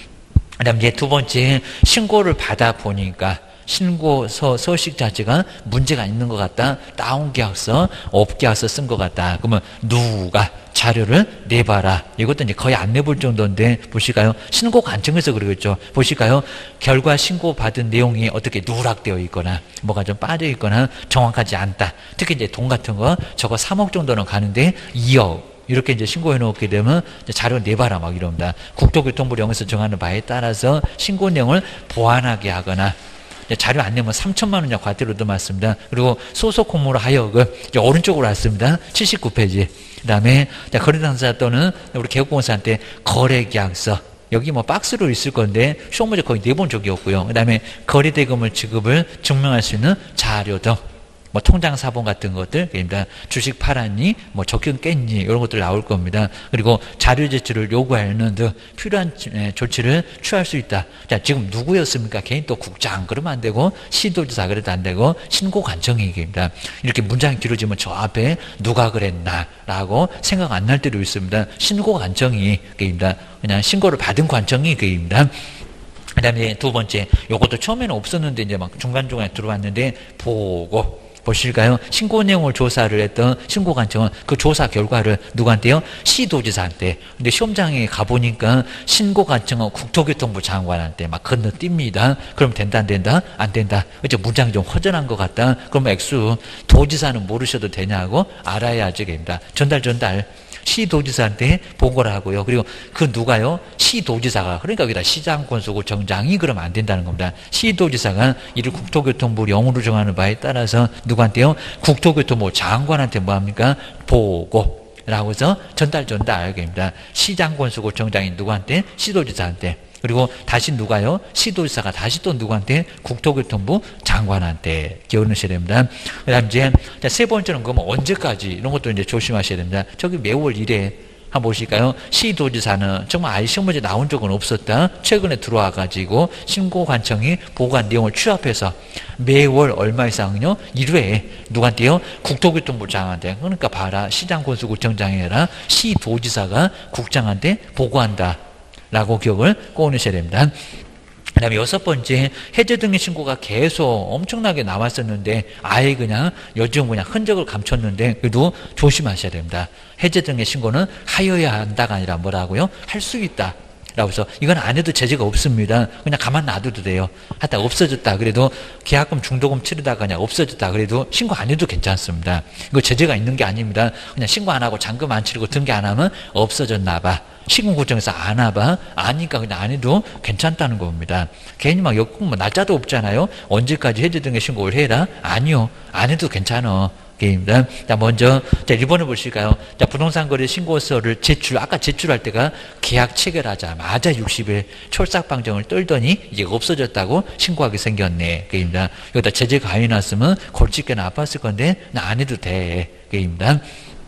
S1: 그 다음 이제 두 번째, 신고를 받아 보니까 신고서 서식 자체가 문제가 있는 것 같다. 다운 계약서, 업 계약서 쓴 것 같다. 그러면 누가 자료를 내봐라. 이것도 이제 거의 안 내볼 정도인데 보실까요? 신고 관청에서 그러겠죠. 보실까요? 결과 신고 받은 내용이 어떻게 누락되어 있거나 뭐가 좀 빠져 있거나 정확하지 않다. 특히 이제 돈 같은 거 저거 삼억 정도는 가는데 이억 이렇게 이제 신고해 놓게 되면 자료 내봐라 막 이럽니다. 국토교통부 영에서 정하는 바에 따라서 신고 내용을 보완하게 하거나 자료 안 내면 삼천만 원이나 과태료 넣어맞습니다. 그리고 소속 공무로 하여금 이제 오른쪽으로 왔습니다. 칠십구 페이지. 그 다음에 거래 당사자 또는 우리 개업공사한테 거래계약서 여기 뭐 박스로 있을 건데 쇼문제 거의 내본 적이 없고요. 그 다음에 거래대금을 지급을 증명할 수 있는 자료 등 뭐 통장 사본 같은 것들, 그러니까 주식 팔았니, 뭐 적금 깼니 이런 것들 나올 겁니다. 그리고 자료 제출을 요구하는 등 필요한 조치를 취할 수 있다. 자, 지금 누구였습니까? 개인 또 국장 그러면 안 되고 시도지사 그래도 안 되고 신고관청이 얘기입니다. 이렇게 문장이 길어지면 저 앞에 누가 그랬나라고 생각 안 날 때도 있습니다. 신고관청이 얘기입니다. 그냥 신고를 받은 관청이 얘기입니다. 그 다음에 두 번째, 요것도 처음에는 없었는데 이제 막 중간중간에 들어왔는데 보고 보실까요? 신고 내용을 조사를 했던 신고관청은 그 조사 결과를 누구한테요? 시도지사한테. 근데 시험장에 가보니까 신고관청은 국토교통부 장관한테 막 건너뜁니다. 그럼 된다 안 된다? 안 된다. 이제 문장이 좀 허전한 것 같다. 그럼 액수 도지사는 모르셔도 되냐고 알아야지 됩니다. 전달 전달. 시도지사한테 보고를 하고요. 그리고 그 누가요? 시도지사가, 그러니까 여기다 시장권수구 정장이 그러면 안 된다는 겁니다. 시도지사가 이를 국토교통부 영으로 정하는 바에 따라서 누구한테요? 국토교통부 장관한테 뭐합니까? 보고 라고 해서 전달 전달 됩니다. 시장권수구 정장이 누구한테? 시도지사한테. 그리고 다시 누가요? 시도지사가 다시 또 누구한테? 국토교통부 장관한테 기억하셔야 됩니다. 그 다음 이제 세 번째는 그러면 언제까지 이런 것도 이제 조심하셔야 됩니다. 저기 매월 일에 한번 보실까요? 시도지사는 정말 아예 시험문제 나온 적은 없었다. 최근에 들어와가지고 신고관청이 보고한 내용을 취합해서 매월 얼마 이상은요? 일 회에 누구한테요? 국토교통부 장한테. 그러니까 봐라. 시장권수구청장이 아니라 시도지사가 국장한테 보고한다. 라고 기억을 꼬으셔야 됩니다. 그 다음에 여섯 번째, 해제 등의 신고가 계속 엄청나게 나왔었는데 아예 그냥 요즘 그냥 흔적을 감췄는데 그래도 조심하셔야 됩니다. 해제 등의 신고는 하여야 한다가 아니라 뭐라고요? 할 수 있다. 라고 해서 이건 안 해도 제재가 없습니다. 그냥 가만 놔둬도 돼요. 하다 없어졌다 그래도 계약금 중도금 치르다가 그냥 없어졌다 그래도 신고 안 해도 괜찮습니다. 이거 제재가 있는 게 아닙니다. 그냥 신고 안 하고 잔금 안 치르고 등기 안 하면 없어졌나 봐. 시군구청에서 안 와봐. 아니까 그냥 안 해도 괜찮다는 겁니다. 괜히 막 역국 뭐 날짜도 없잖아요. 언제까지 해제 등의 신고를 해라? 아니요. 안 해도 괜찮아. 게임입니다. 자, 먼저, 자, 일 번을 보실까요? 자, 부동산 거래 신고서를 제출, 아까 제출할 때가 계약 체결하자마자 육십 일 철삭방정을 떨더니 이게 없어졌다고 신고하게 생겼네. 게임입니다. 여기다 제재 가해 놨으면 골치 꽤나 아팠을 건데, 나 안 해도 돼. 게임입니다.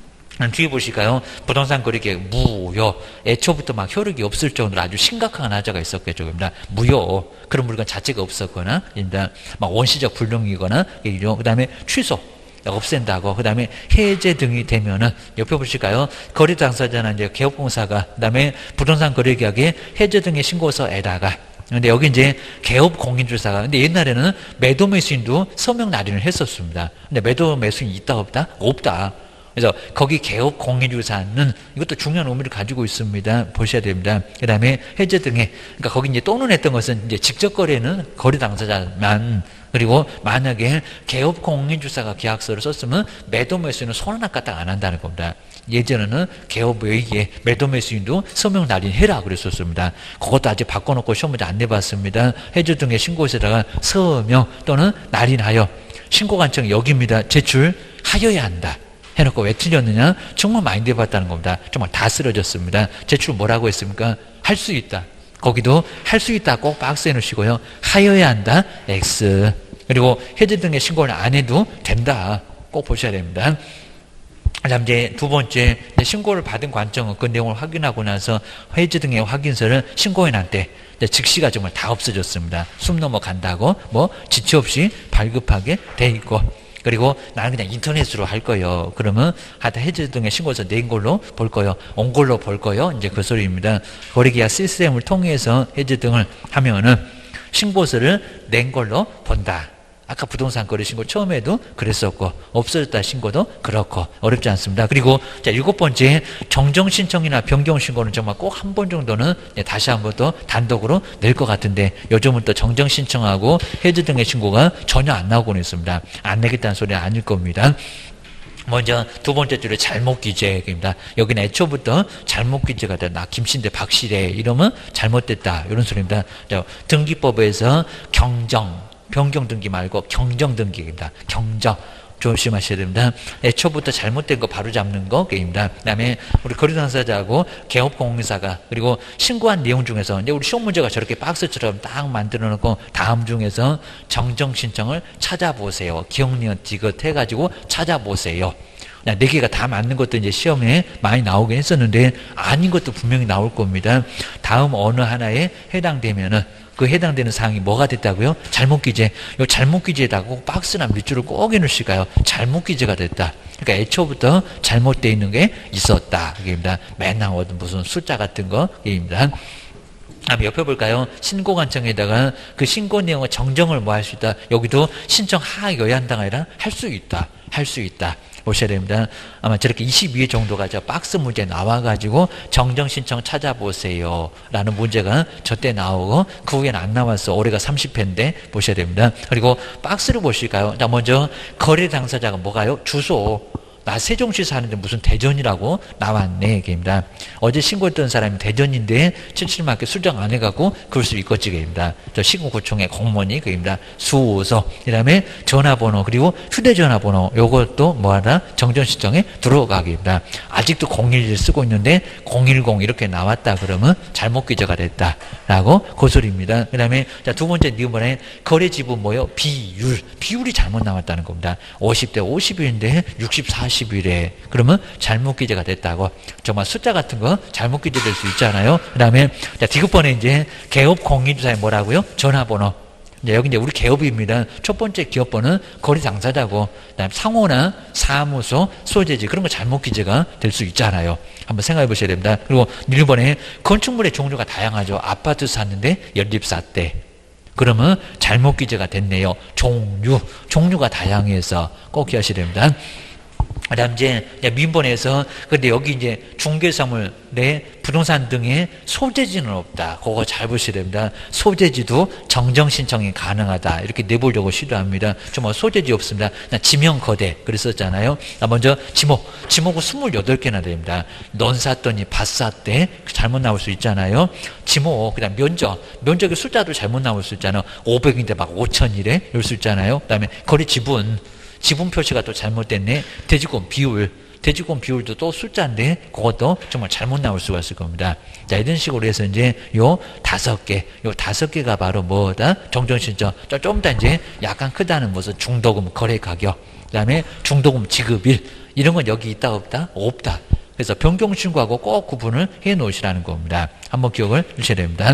S1: 뒤에 보실까요? 부동산 거래계획 무효. 애초부터 막 효력이 없을 정도로 아주 심각한 하자가 있었겠죠. 그러니까 무효. 그런 물건 자체가 없었거나, 막 원시적 불능이거나, 그 다음에 취소. 없앤다고. 그 다음에 해제 등이 되면은, 옆에 보실까요? 거래 당사자는 이제 개업공사가, 그 다음에 부동산 거래계약에 해제 등의 신고서에다가, 근데 여기 이제 개업 공인주사가, 근데 옛날에는 매도 매수인도 서명 날인을 했었습니다. 근데 매도 매수인이 있다, 없다? 없다. 그래서 거기 개업 공인주사는 이것도 중요한 의미를 가지고 있습니다. 보셔야 됩니다. 그 다음에 해제 등에, 그러니까 거기 이제 또는 했던 것은 이제 직접 거래는 거래 당사자만, 그리고 만약에 개업 공인주사가 계약서를 썼으면 매도 매수인은 손 하나 까딱 안 한다는 겁니다. 예전에는 개업 외에 매도 매수인도 서명 날인해라 그랬었습니다. 그것도 아직 바꿔놓고 시험문제 안 내봤습니다. 해제 등의 신고서에다가 서명 또는 날인하여 신고관청 여기입니다. 제출하여야 한다. 해놓고 왜 틀렸느냐? 정말 많이 내봤다는 겁니다. 정말 다 쓰러졌습니다. 제출 뭐라고 했습니까? 할 수 있다. 거기도 할 수 있다 꼭 박스해 놓으시고요. 하여야 한다. X. 그리고 해제 등의 신고를 안 해도 된다. 꼭 보셔야 됩니다. 그 다음 이제 두 번째, 신고를 받은 관청은 그 내용을 확인하고 나서 해제 등의 확인서를 신고인한테 즉시가 정말 다 없어졌습니다. 숨 넘어간다고 뭐 지체 없이 발급하게 돼 있고, 그리고 나는 그냥 인터넷으로 할 거예요. 그러면 하여튼 해제 등의 신고서 낸 걸로 볼 거예요. 온 걸로 볼 거예요. 이제 그 소리입니다. 거래계약 시스템을 통해서 해제 등을 하면은 신고서를 낸 걸로 본다. 아까 부동산 거래 신고 처음에도 그랬었고 없어졌다 신고도 그렇고 어렵지 않습니다. 그리고 자 일곱 번째 정정 신청이나 변경 신고는 정말 꼭 한 번 정도는 다시 한 번 더 단독으로 낼 것 같은데 요즘은 또 정정 신청하고 해지 등의 신고가 전혀 안 나오고는 있습니다. 안 내겠다는 소리는 아닐 겁니다. 먼저 두 번째 줄에 잘못 기재입니다. 여기는 애초부터 잘못 기재가 돼. 나 김씨인데 박씨래 이러면 잘못됐다 이런 소리입니다. 등기법에서 경정, 변경 등기 말고 경정 등기입니다. 경정 조심하셔야 됩니다. 애초부터 잘못된 거 바로 잡는 거입니다. 그다음에 우리 거래 당사자하고 개업공사가 그리고 신고한 내용 중에서 이제 우리 시험 문제가 저렇게 박스처럼 딱 만들어 놓고 다음 중에서 정정 신청을 찾아보세요. 기억, 니은, 디귿 해가지고 찾아보세요. 네 개가 다 맞는 것도 이제 시험에 많이 나오긴 했었는데 아닌 것도 분명히 나올 겁니다. 다음 어느 하나에 해당되면은 그 해당되는 사항이 뭐가 됐다고요? 잘못 기재. 요 잘못 기재에다가 꼭 박스나 밑줄을 꼭 해놓으실까요? 잘못 기재가 됐다. 그러니까 애초부터 잘못되어 있는 게 있었다. 이게입니다. 맨날 어떤 무슨 숫자 같은 거입니다. 다음 옆에 볼까요? 신고관청에다가 그 신고 내용을 정정을 뭐 할 수 있다. 여기도 신청하여야 한다가 아니라 할 수 있다. 할 수 있다. 보셔야 됩니다. 아마 저렇게 이십이 회 정도가 저 박스 문제 나와가지고 정정 신청 찾아보세요 라는 문제가 저때 나오고 그 후에는 안 나왔어. 올해가 삼십 회인데 보셔야 됩니다. 그리고 박스를 보실까요? 자, 먼저 거래 당사자가 뭐가요? 주소. 나 세종시 사는데 무슨 대전이라고 나왔네. 얘기입니다. 어제 신고했던 사람이 대전인데 칠칠맞게 수정 안 해갖고 그럴 수 있겠지입니다. 저 신고구청의 공무원이 그입니다. 수호서, 그 다음에 전화번호, 그리고 휴대전화번호, 요것도 뭐하다? 정정신청에 들어가기입니다. 아직도 공일일 쓰고 있는데 공일공 이렇게 나왔다 그러면 잘못 기재가 됐다라고 그 소리입니다. 그 다음에 자, 두 번째 이번에 거래 지분 뭐요? 비율. 비율이 잘못 나왔다는 겁니다. 오십 대 오십일인데 육십, 사십일에 그러면 잘못 기재가 됐다고. 정말 숫자 같은 거 잘못 기재될 수 있잖아요. 그 다음에 디귿번에 이제 개업 공인주사에 뭐라고요? 전화번호. 이제 여기 이제 우리 개업입니다. 첫 번째 기업번은 거래 당사자고, 그다음에 상호나 사무소, 소재지 그런 거 잘못 기재가 될 수 있잖아요. 한번 생각해 보셔야 됩니다. 그리고 일 번에 건축물의 종류가 다양하죠. 아파트 샀는데 연립사 때. 그러면 잘못 기재가 됐네요. 종류, 종류가 다양해서 꼭 기하셔야 됩니다. 그 다음 이제 민번에서 근데 여기 이제 중개사물 내 부동산 등의 소재지는 없다. 그거 잘 보셔야 됩니다. 소재지도 정정 신청이 가능하다. 이렇게 내보려고 시도합니다. 정말 소재지 없습니다. 지명 거대 그랬었잖아요. 먼저 지목. 지목은 스물여덟 개나 됩니다. 넌 샀더니 밭 샀대. 잘못 나올 수 있잖아요. 지목. 그다음 면적. 면적의 숫자도 잘못 나올 수 있잖아요. 오백인데 막 오천이래. 이럴 수 있잖아요. 그다음에 거래 지분. 지분 표시가 또 잘못됐네. 대지권 비율. 대지권 비율도 또 숫자인데 그것도 정말 잘못 나올 수가 있을 겁니다. 자, 이런 식으로 해서 이제 요 다섯 개, 요 다섯 개가 바로 뭐다? 정정신청. 좀 더 이제 약간 크다는 무슨 중도금 거래 가격, 그 다음에 중도금 지급일. 이런 건 여기 있다, 없다? 없다. 그래서 변경신고하고 꼭 구분을 해 놓으시라는 겁니다. 한번 기억을 주셔야 됩니다.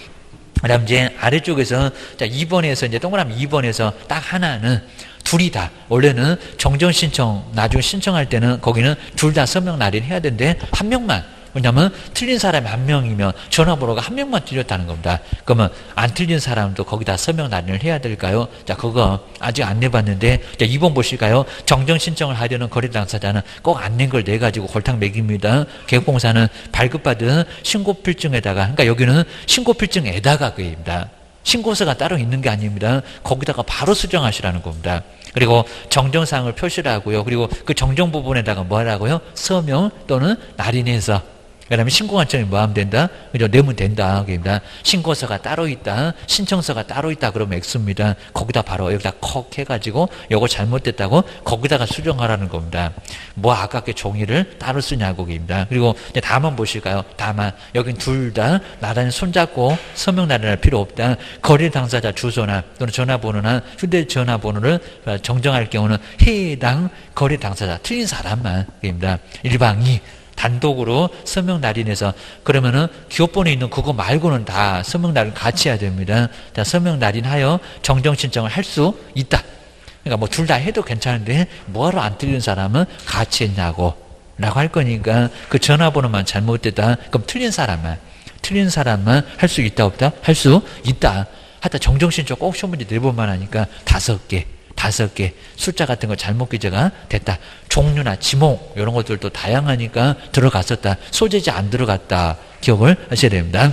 S1: 그 다음 이제 아래쪽에서, 자, 이 번에서 이제 동그라미 이 번에서 딱 하나는 둘이 다, 원래는 정정신청, 나중에 신청할 때는 거기는 둘 다 서명 날인해야 되는데, 한 명만. 왜냐면, 틀린 사람이 한 명이면 전화번호가 한 명만 틀렸다는 겁니다. 그러면, 안 틀린 사람도 거기다 서명 날인을 해야 될까요? 자, 그거 아직 안 내봤는데, 자, 이 번 보실까요? 정정신청을 하려는 거래 당사자는 꼭 안 낸 걸 내가지고 골탕 먹입니다. 개업공사는 발급받은 신고필증에다가, 그러니까 여기는 신고필증에다가 그입니다. 신고서가 따로 있는 게 아닙니다. 거기다가 바로 수정하시라는 겁니다. 그리고 정정사항을 표시를 하고요. 그리고 그 정정 부분에다가 뭐 하라고요? 서명 또는 날인해서. 그 다음에 신고관청이 뭐 하면 된다? 그죠? 내면 된다. 그입니다. 신고서가 따로 있다. 신청서가 따로 있다. 그러면 X입니다. 거기다 바로 여기다 콕 해가지고 요거 잘못됐다고 거기다가 수정하라는 겁니다. 뭐 아깝게 종이를 따로 쓰냐고 그입니다. 그리고 이제 다만 보실까요? 다만 여긴 둘 다 나란히 손잡고 서명 날인할 필요 없다. 거래 당사자 주소나 또는 전화번호나 휴대전화번호를 정정할 경우는 해당 거래 당사자 틀린 사람만 그입니다. 일방이 단독으로 서명 날인해서 그러면은 기업번호에 있는 그거 말고는 다 서명 날인 같이 해야 됩니다. 자, 서명 날인하여 정정 신청을 할 수 있다. 그러니까 뭐 둘 다 해도 괜찮은데 뭐하러 안 틀린 사람은 같이 했냐고 라고 할 거니까 그 전화번호만 잘못됐다. 그럼 틀린 사람만 틀린 사람만 할 수 있다 없다? 할 수 있다. 하여튼 정정신청 꼭 시험 문제 내볼만 하니까 다섯 개. 다섯 개 숫자 같은 거 잘못 기재가 됐다. 종류나 지목 이런 것들도 다양하니까 들어갔었다. 소재지 안 들어갔다. 기억을 하셔야 됩니다.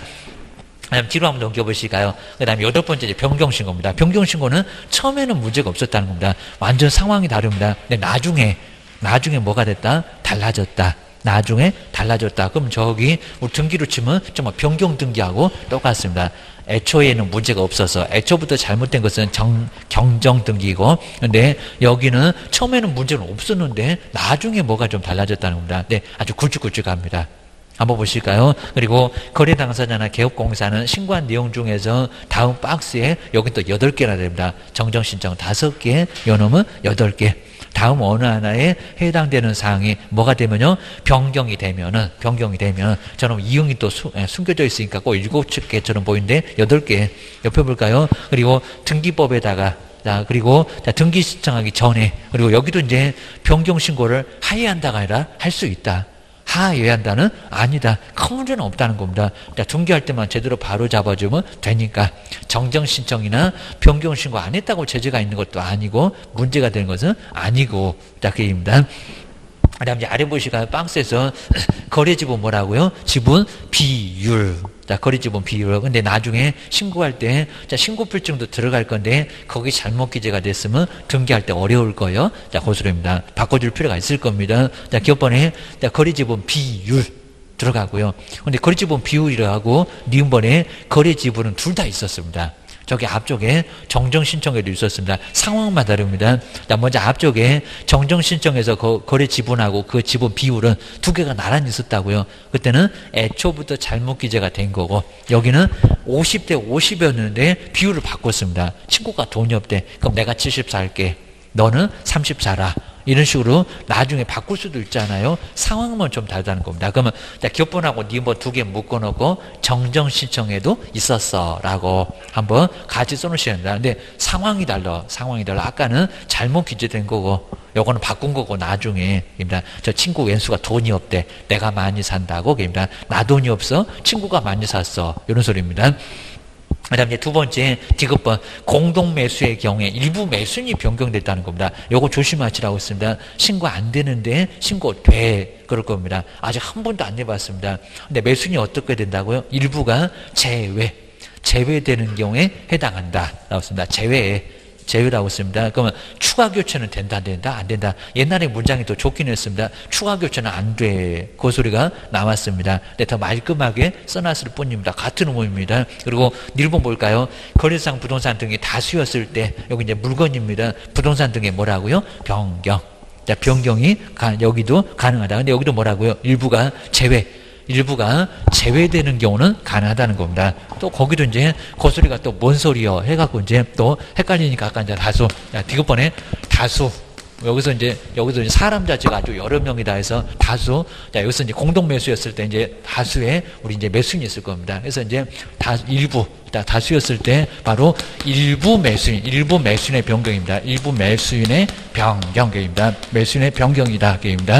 S1: 그다음 뒤로 한번 넘겨보실까요? 그 다음에 여덟 번째 변경신고입니다. 변경신고는 처음에는 문제가 없었다는 겁니다. 완전 상황이 다릅니다. 근데 나중에 나중에 뭐가 됐다? 달라졌다. 나중에 달라졌다. 그럼 저기 우리 등기로 치면 정말 변경 등기하고 똑같습니다. 애초에는 문제가 없어서 애초부터 잘못된 것은 정, 경정 등기고, 근데 여기는 처음에는 문제는 없었는데 나중에 뭐가 좀 달라졌다는 겁니다. 네, 아주 굵직굵직합니다. 한번 보실까요? 그리고 거래 당사자나 개업공사는 신고한 내용 중에서 다음 박스에 여기 또 여덟 개나 됩니다. 정정 신청 다섯 개, 요놈은 여덟 개. 다음 어느 하나에 해당되는 사항이 뭐가 되면요? 변경이 되면은, 변경이 되면, 저는 이응이 또 수, 에, 숨겨져 있으니까 꼭 일곱 개처럼 보이는데, 여덟 개. 옆에 볼까요? 그리고 등기법에다가, 자, 그리고, 자, 등기 신청하기 전에, 그리고 여기도 이제 변경 신고를 하회한다가 아니라 할 수 있다. 하회한다는 아니다. 큰 문제는 없다는 겁니다. 자, 등기할 때만 제대로 바로 잡아주면 되니까 정정 신청이나 변경 신고 안 했다고 제재가 있는 것도 아니고 문제가 되는 것은 아니고, 자, 그입니다. 그다음 이제 아래 보시면 박스에서 거래 지분 뭐라고요? 지분 비율. 자, 거래 지분 비율. 근데 나중에 신고할 때, 자, 신고 필증도 들어갈 건데, 거기 잘못 기재가 됐으면 등기할 때 어려울 거예요. 자, 고소입니다. 바꿔줄 필요가 있을 겁니다. 자, 기업번에, 자, 거래 지분 비율 들어가고요. 근데 거래 지분 비율이라고 니은번에 거래 지분은 둘 다 있었습니다. 저기 앞쪽에 정정신청에도 있었습니다. 상황만 다릅니다. 자, 먼저 앞쪽에 정정신청에서 거, 거래 지분하고 그 지분 비율은 두 개가 나란히 있었다고요. 그때는 애초부터 잘못 기재가 된 거고, 여기는 오십 대 오십이었는데 비율을 바꿨습니다. 친구가 돈이 없대. 그럼 내가 칠십사 할게. 너는 삼십사라. 이런 식으로 나중에 바꿀 수도 있잖아요. 상황만 좀 다르다는 겁니다. 그러면 기업번하고 니은번 두 개 묶어놓고 정정 신청에도 있었어 라고 한번 같이 써놓으셔야 된다. 근데 상황이 달라. 상황이 달라. 아까는 잘못 기재된 거고 요거는 바꾼 거고 나중에입니다. 저 친구 왼수가 돈이 없대. 내가 많이 산다고. 입니다. 나 돈이 없어. 친구가 많이 샀어. 이런 소리입니다. 그 다음에 두 번째, 디귿번, 공동매수의 경우에 일부 매수인이 변경됐다는 겁니다. 요거 조심하시라고 했습니다. 신고 안 되는데 신고 돼. 그럴 겁니다. 아직 한 번도 안 해봤습니다. 근데 매수인이 어떻게 된다고요? 일부가 제외. 제외되는 경우에 해당한다. 라고 했습니다. 제외에. 제외라고 했습니다. 그러면 추가 교체는 된다, 안 된다, 안 된다. 옛날에 문장이 더 좋긴 했습니다. 추가 교체는 안 돼. 그 소리가 나왔습니다. 근데 더 말끔하게 써놨을 뿐입니다. 같은 의무입니다. 그리고 일본 볼까요? 거래상 부동산 등이 다수였을 때, 여기 이제 물건입니다. 부동산 등에 뭐라고요? 변경. 자, 변경이 가, 여기도 가능하다. 근데 여기도 뭐라고요? 일부가 제외. 일부가 제외되는 경우는 가능하다는 겁니다. 또 거기도 이제 그 소리가 또 뭔 소리요 해갖고 이제 또 헷갈리니까 아까 이제 다수, 디귿번에 다수. 여기서 이제 여기서 이제 사람 자체가 아주 여러 명이다 해서 다수. 자, 여기서 이제 공동 매수였을 때 이제 다수의 우리 이제 매수인이 있을 겁니다. 그래서 이제 다 일부 다수였을 때 바로 일부 매수인, 일부 매수인의 변경입니다. 일부 매수인의 변경입니다. 매수인의 변경이다 게임입니다.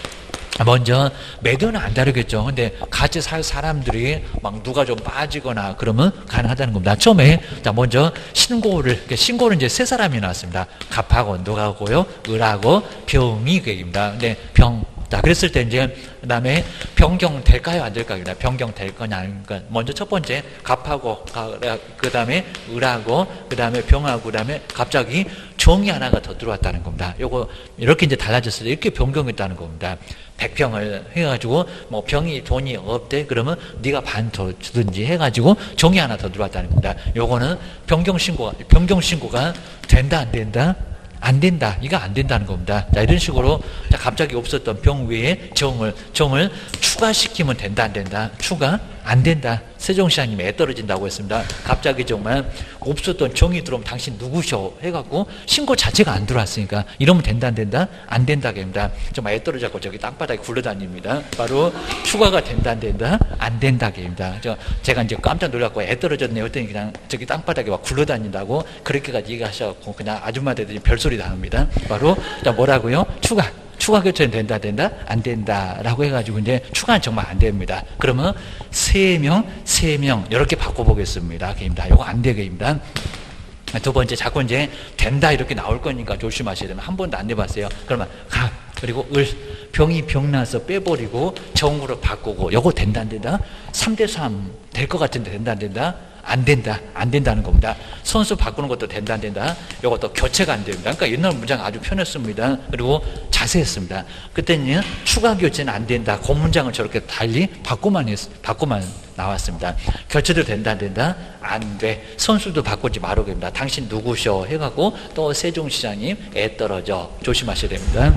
S1: 먼저 매도는 안 다르겠죠. 근데 같이 살 사람들이 막 누가 좀 빠지거나 그러면 가능하다는 겁니다. 처음에 자 먼저 신고를 신고는 이제 세 사람이 나왔습니다. 갑하고 누가고요, 을하고 병이 계입니다. 근데 병 자, 그랬을 때 이제 그다음에 변경 될까요, 안 될까요? 변경 될 거냐 아닙니까? 먼저 첫 번째 갑하고 그다음에 을하고 그다음에 병하고 그다음에 갑자기 정이 하나가 더 들어왔다는 겁니다. 요거 이렇게 이제 달라졌을 때 이렇게 변경했다는 겁니다. 백 평을 해가지고 뭐 병이 돈이 없대 그러면 네가 반 더 주든지 해가지고 정이 하나 더 들어왔다는 겁니다. 요거는 변경 신고가 변경 신고가 된다 안 된다? 안 된다. 이거 안 된다는 겁니다. 자, 이런 식으로 자, 갑자기 없었던 병 위에 정을 정을 추가시키면 된다 안 된다? 추가 안 된다. 세종시장님이 애 떨어진다고 했습니다. 갑자기 정말 없었던 정이 들어오면 당신 누구셔 해갖고 신고 자체가 안 들어왔으니까 이러면 된다 안 된다? 안 된다 입니다. 정말 애 떨어져갖고 저기 땅바닥에 굴러다닙니다. 바로 추가가 된다 안 된다? 안 된다 입니다. 제가 이제 깜짝 놀랐고 애 떨어졌네요 했더니 그냥 저기 땅바닥에 막 굴러다닌다고 그렇게까지 얘기하셔갖고 그냥 아줌마들이 별소리 다 합니다. 바로 자 뭐라고요? 추가 추가 교체는 된다, 된다, 안 된다라고 해가지고 이제 추가는 정말 안 됩니다. 그러면 세 명, 세 명 이렇게 바꿔보겠습니다. 입니다. 이거 안 되게입니다. 두 번째, 자꾸 이제 된다 이렇게 나올 거니까 조심하셔야 되면 한 번도 안 돼봤어요. 그러면 갑 그리고 을 병이 병나서 빼버리고 정으로 바꾸고 요거 된다 안 된다? 삼 대 삼 될 것 같은데 된다 안 된다? 안 된다 안 된다는 겁니다. 선수 바꾸는 것도 된다 안 된다? 요것도 교체가 안 됩니다. 그러니까 옛날 문장 아주 편했습니다. 그리고 자세했습니다. 그때는 추가 교체는 안 된다. 그 문장을 저렇게 달리 바꾸만 했, 바꾸만 나왔습니다. 교체도 된다 안 된다? 안 돼. 선수도 바꾸지 말라고 합니다. 당신 누구셔 해갖고 또 세종시장님 애 떨어져 조심하셔야 됩니다.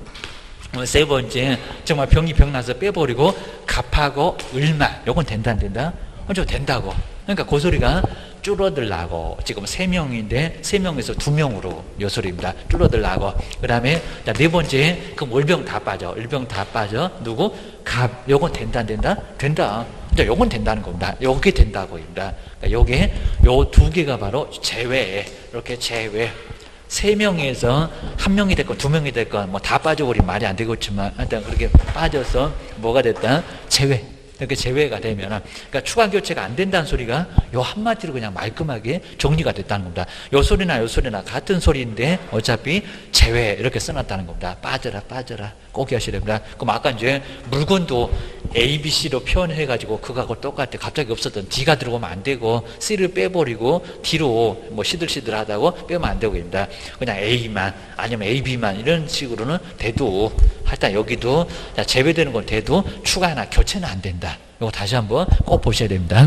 S1: 세 번째, 정말 병이 병나서 빼버리고 갑하고 을만 요건 된다 안 된다? 저 된다고. 그러니까 그 소리가 줄어들라고. 지금 세 명인데 세 명에서 두 명으로 요 소리입니다. 줄어들라고. 그 다음에 네 번째, 그럼 을병 다 빠져. 을병 다 빠져. 누구? 갑. 요건 된다 안 된다? 된다. 이제 요건 된다는 겁니다. 요게 된다고입니다. 그러니까 요게 요 두 개가 바로 제외. 이렇게 제외. 세 명에서 한 명이 됐건 두 명이 됐건 뭐 다 빠져버리면 말이 안 되겠지만 일단 그렇게 빠져서 뭐가 됐다? 제외. 이렇게 제외가 되면, 그러니까 추가 교체가 안 된다는 소리가 요 한마디로 그냥 말끔하게 정리가 됐다는 겁니다. 요 소리나 요 소리나 같은 소리인데 어차피 제외 이렇게 써놨다는 겁니다. 빠져라, 빠져라. 꼭 하셔야 됩니다. 그럼 아까 이제 물건도 A, B, C로 표현해가지고 그거하고 똑같아. 갑자기 없었던 D가 들어오면 안 되고 C를 빼버리고 D로 뭐 시들시들하다고 빼면 안 되고 입니다. 그냥 A만 아니면 A, B만 이런 식으로는 돼도 하여튼 여기도 제외되는 건 돼도 추가나 교체는 안 된다. 이거 다시 한번 꼭 보셔야 됩니다.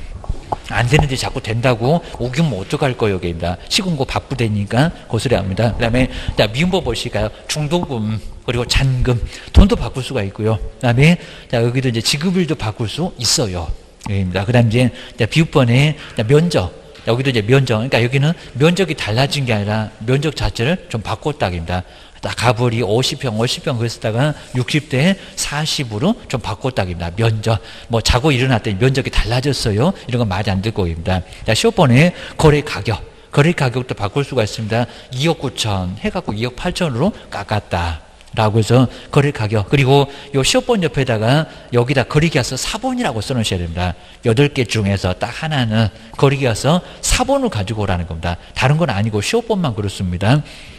S1: 안 되는데 자꾸 된다고 우기면 어떡할 거예요, 여기입니다. 시군고 바쁘다니까 고소리 합니다. 그 다음에 미음법 보실까요? 중도금 그리고 잔금 돈도 바꿀 수가 있고요. 그 다음에 여기도 이제 지급일도 바꿀 수 있어요. 여기입니다. 그 다음 이제 비읍번에 면적 여기도 이제 면적 그러니까 여기는 면적이 달라진 게 아니라 면적 자체를 좀 바꿨다입니다. 가불이 오십 평, 오십 평 그랬다가 육십 대 사십으로 좀 바꿨다입니다. 면적. 뭐 자고 일어났더니 면적이 달라졌어요. 이런 건 말이 안 될 거입니다. 십 번에 거래 가격. 거래 가격도 바꿀 수가 있습니다. 이억 구천 해갖고 이억 팔천으로 깎았다. 라고 해서 거래 가격. 그리고 요 십 번 옆에다가 여기다 거래기하서 사 번이라고 써놓으셔야 됩니다. 여덟 개 중에서 딱 하나는 거래기하서 사 번을 가지고 오라는 겁니다. 다른 건 아니고 십 번만 그렇습니다.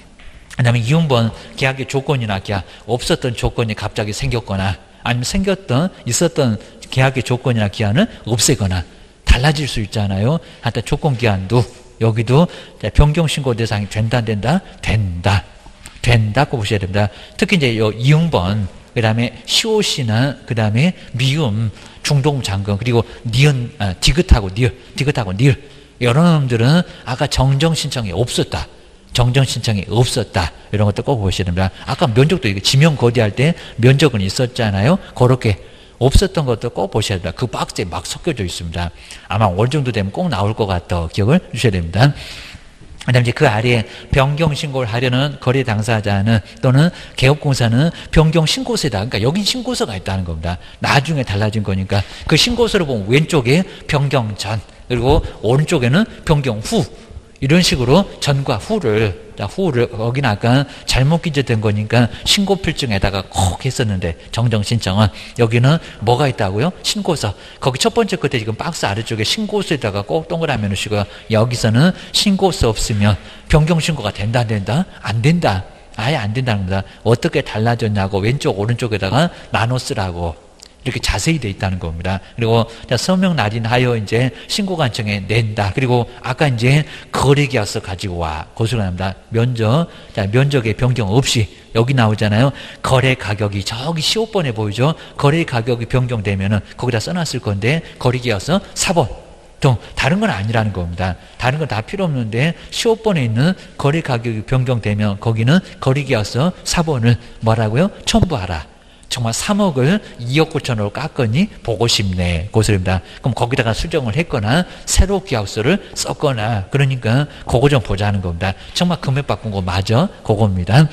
S1: 그 다음에 이윤번 계약의 조건이나 계약 없었던 조건이 갑자기 생겼거나 아니면 생겼던 있었던 계약의 조건이나 기한을 없애거나 달라질 수 있잖아요. 하여튼 조건 기한도 여기도 변경신고 대상이 된다 안 된다? 된다. 된다고 보셔야 됩니다. 특히 이제 요 이윤번 그 다음에 시옷이나 그 다음에 미음 중동 잠금 그리고 니은 아, 디귿하고 니을 디귿하고 니을 이런 놈들은 아까 정정 신청이 없었다. 정정 신청이 없었다. 이런 것도 꼭 보셔야 됩니다. 아까 면적도 이거 지명 거디할 때 면적은 있었잖아요. 그렇게 없었던 것도 꼭 보셔야 됩니다. 그 박스에 막 섞여져 있습니다. 아마 올 정도 되면 꼭 나올 것 같다. 기억을 주셔야 됩니다. 그 다음에 이제 그 아래에 변경신고를 하려는 거래 당사자는 또는 개업공사는 변경신고서다. 그러니까 여긴 신고서가 있다는 겁니다. 나중에 달라진 거니까 그 신고서를 보면 왼쪽에 변경 전 그리고 오른쪽에는 변경 후 이런 식으로 전과 후를, 자, 후를, 거기는 아까 잘못 기재된 거니까 신고필증에다가 콕 했었는데, 정정신청은. 여기는 뭐가 있다고요? 신고서. 거기 첫 번째 끝에 지금 박스 아래쪽에 신고서에다가 꼭 동그라미 놓으시고, 여기서는 신고서 없으면 변경신고가 된다, 안 된다? 안 된다. 아예 안 된다는 겁니다. 어떻게 달라졌냐고 왼쪽, 오른쪽에다가 나눠 쓰라고. 이렇게 자세히 돼 있다는 겁니다. 그리고 서명 날인하여 이제 신고관청에 낸다. 그리고 아까 이제 거래계약서 가지고 와. 고소가 납니다. 면적, 자 면적의 변경 없이 여기 나오잖아요. 거래 가격이 저기 십오 번에 보이죠. 거래 가격이 변경되면은 거기다 써놨을 건데 거래계약서 사 번. 또 다른 건 아니라는 겁니다. 다른 건 다 필요 없는데 십오 번에 있는 거래 가격이 변경되면 거기는 거래계약서 사 번을 뭐라고요? 첨부하라. 정말 삼억을 이억 구천으로 깎으니 보고 싶네. 고소입니다. 그럼 거기다가 수정을 했거나 새로 계약서를 썼거나 그러니까 그거 좀 보자는 겁니다. 정말 금액 바꾼 거 맞아? 그겁니다.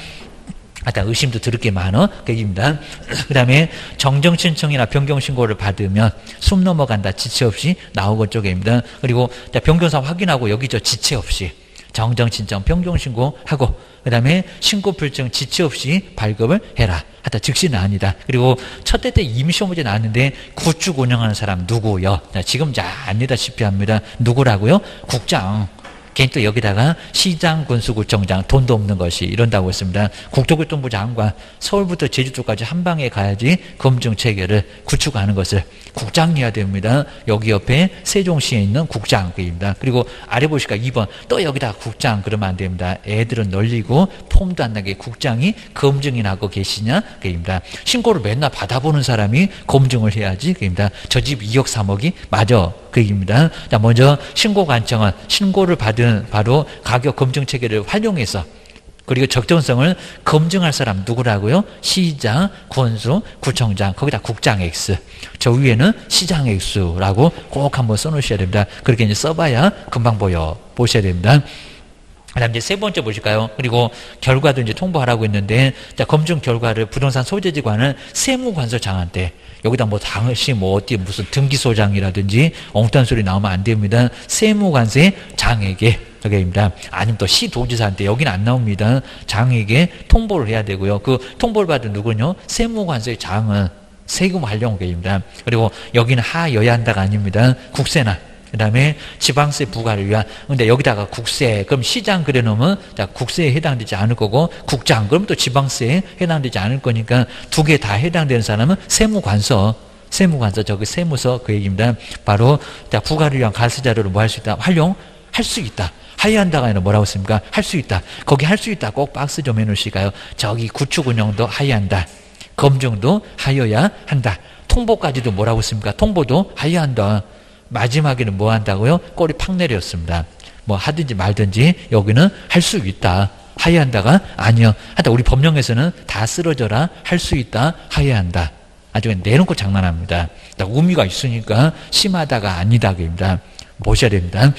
S1: 하여튼 의심도 들을 게 많어. 그입니다. 그 다음에 정정신청이나 변경신고를 받으면 숨 넘어간다. 지체 없이 나오고 쪽입니다. 그리고 변경사 확인하고 여기 저 지체 없이 정정신청 평정신고하고 그다음에 신고불증 지체 없이 발급을 해라. 하다 즉시는 아니다. 그리고 첫 해 때 이미 시험 문제 나왔는데 구축 운영하는 사람 누구요? 자, 지금 잘 아니다시피 합니다. 누구라고요? 국장. 괜히 또 여기다가 시장, 군수구청장, 돈도 없는 것이 이런다고 했습니다. 국토교통부 장관, 서울부터 제주도까지 한 방에 가야지 검증 체계를 구축하는 것을 국장이어야 됩니다. 여기 옆에 세종시에 있는 국장입니다. 그리고 아래 보시니까 이 번 또 여기다가 국장 그러면 안 됩니다. 애들은 널리고 폼도 안 나게 국장이 검증이나 하고 계시냐? 그입니다. 신고를 맨날 받아보는 사람이 검증을 해야지. 그입니다. 저 집 이억 삼억이 맞아. 그 얘기입니다. 자, 먼저 신고 관청은 신고를 받은 바로 가격 검증 체계를 활용해서 그리고 적정성을 검증할 사람 누구라고요? 시장, 군수, 구청장, 거기다 국장 X. 저 위에는 시장 X라고 꼭 한번 써놓으셔야 됩니다. 그렇게 이제 써봐야 금방 보여 보셔야 됩니다. 그다음 이제 세 번째 보실까요? 그리고 결과도 이제 통보하라고 했는데, 자, 검증 결과를 부동산 소재지관은 세무관서장한테 여기다 뭐 당시 뭐 어디 무슨 등기소장이라든지 엉뚱한 소리 나오면 안 됩니다. 세무관세 장에게 여기입니다. 아니면 또 시도지사한테 여기는 안 나옵니다. 장에게 통보를 해야 되고요. 그 통보를 받은 누구요? 세무관세 장은 세금 활용계입니다. 그리고 여기는 하여야 한다가 아닙니다. 국세나 그 다음에 지방세 부과를 위한, 근데 여기다가 국세, 그럼 시장 그래 놓으면 자, 국세에 해당되지 않을 거고, 국장, 그럼 또 지방세에 해당되지 않을 거니까 두 개 다 해당되는 사람은 세무관서, 세무관서, 저기 세무서 그 얘기입니다. 바로, 자, 부과를 위한 가세자료를 뭐 할 수 있다? 활용할 수 있다. 하여한다가 아니라 뭐라고 했습니까? 할 수 있다. 거기 할 수 있다. 꼭 박스 좀 해놓으실까요? 저기 구축 운영도 하여한다. 검증도 하여야 한다. 통보까지도 뭐라고 했습니까? 통보도 하여한다. 마지막에는 뭐 한다고요? 꼬리 팍 내렸습니다. 뭐 하든지 말든지 여기는 할 수 있다. 하여한다가 아니요. 하여튼 우리 법령에서는 다 쓰러져라. 할 수 있다. 하여한다. 아주 내놓고 장난합니다. 의미가 있으니까 심하다가 아니다. 그입니다. 보셔야 됩니다.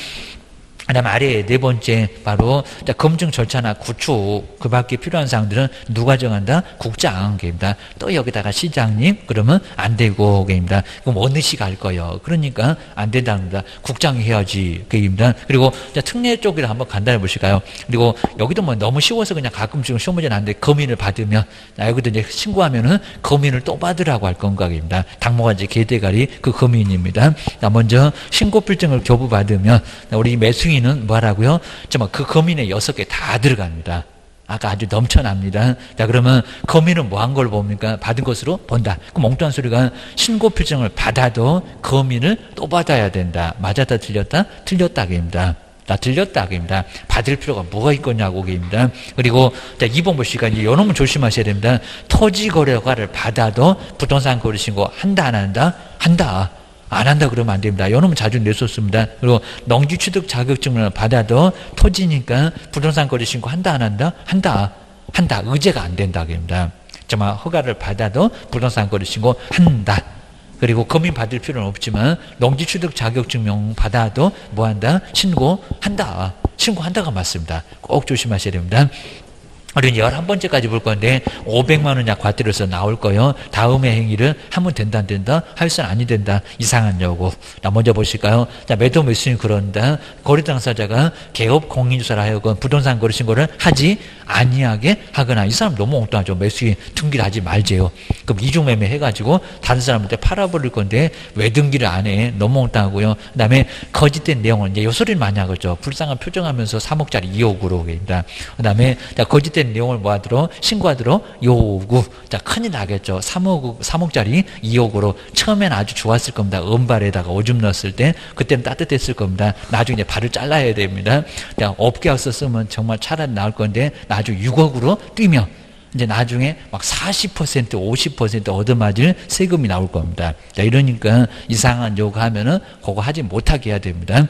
S1: 그 다음 아래 네 번째 바로 검증 절차나 구축 그 밖에 필요한 사항들은 누가 정한다? 국장입니다. 또 여기다가 시장님 그러면 안 되고 그입니다. 그럼 어느 시가 할 거예요. 그러니까 안 된답니다. 국장이 해야지 그입니다. 그리고 특례 쪽으로 한번 간단히 보실까요? 그리고 여기도 뭐 너무 쉬워서 그냥 가끔씩 시험 문제 나는데 검인을 받으면 여기도 이제 신고하면은 검인을 또 받으라고 할 건가입니다. 당모가지 개대가리 그 검인입니다. 먼저 신고 필증을 교부 받으면 우리 매수인 는 뭐라고요? 정말 그 검인에 여섯 개 다 들어갑니다. 아까 아주 넘쳐납니다. 자, 그러면 검인은 뭐 한 걸 봅니까? 받은 것으로 본다. 그럼 엉뚱한 소리가 신고 필증을 받아도 검인을 또 받아야 된다. 맞았다 틀렸다? 틀렸다 그입니다. 다 틀렸다 그입니다. 받을 필요가 뭐가 있겠냐고 그입니다. 그리고 자, 이 번 보시니까 이제 요놈은 조심하셔야 됩니다. 토지 거래 허가를 받아도 부동산 거래 신고 한다 안 한다? 한다. 안 한다 그러면 안 됩니다. 요놈은 자주 냈었습니다. 그리고 농지 취득 자격증을 받아도 토지니까 부동산 거래 신고 한다 안 한다? 한다. 한다. 의제가 안 된다 그럽니다. 정말 허가를 받아도 부동산 거래 신고 한다. 그리고 검인 받을 필요는 없지만 농지 취득 자격증명 받아도 뭐 한다? 신고한다. 신고한다가 맞습니다. 꼭 조심하셔야 됩니다. 우리는 열한 번째까지 볼 건데 오백만 원 이하 과태료에서 나올 거요. 다음의 행위를 하면 된다 안 된다? 할수는 아니 된다. 이상한 요구. 자, 먼저 보실까요? 자, 매도 매수인 그런다. 거래 당사자가 개업 공인주사라 하여금 부동산 거래 신고를 하지 아니하게 하거나. 이 사람 너무 엉뚱하죠. 매수인 등기를 하지 말재요. 그럼 이중매매 해가지고 다른 사람한테 팔아버릴 건데 왜 등기를 안 해? 너무 엉뚱하고요. 그 다음에 거짓된 내용은 이제 요 소리를 많이 하겠죠. 불쌍한 표정하면서 삼억짜리 이억으로. 그 다음에 거짓된 내용을 뭐하도록 신고하도록 요구. 자, 큰일 나겠죠. 삼억, 삼억짜리 이억으로 처음엔 아주 좋았을 겁니다. 은발에다가 오줌 넣었을 때 그때는 따뜻했을 겁니다. 나중에 이제 발을 잘라야 됩니다. 자, 업계약서 쓰면 정말 차라리 나을 건데 나중에 육억으로 뛰면 이제 나중에 막 사십 퍼센트, 오십 퍼센트 얻어맞을 세금이 나올 겁니다. 자, 이러니까 이상한 요구하면은 그거 하지 못하게 해야 됩니다.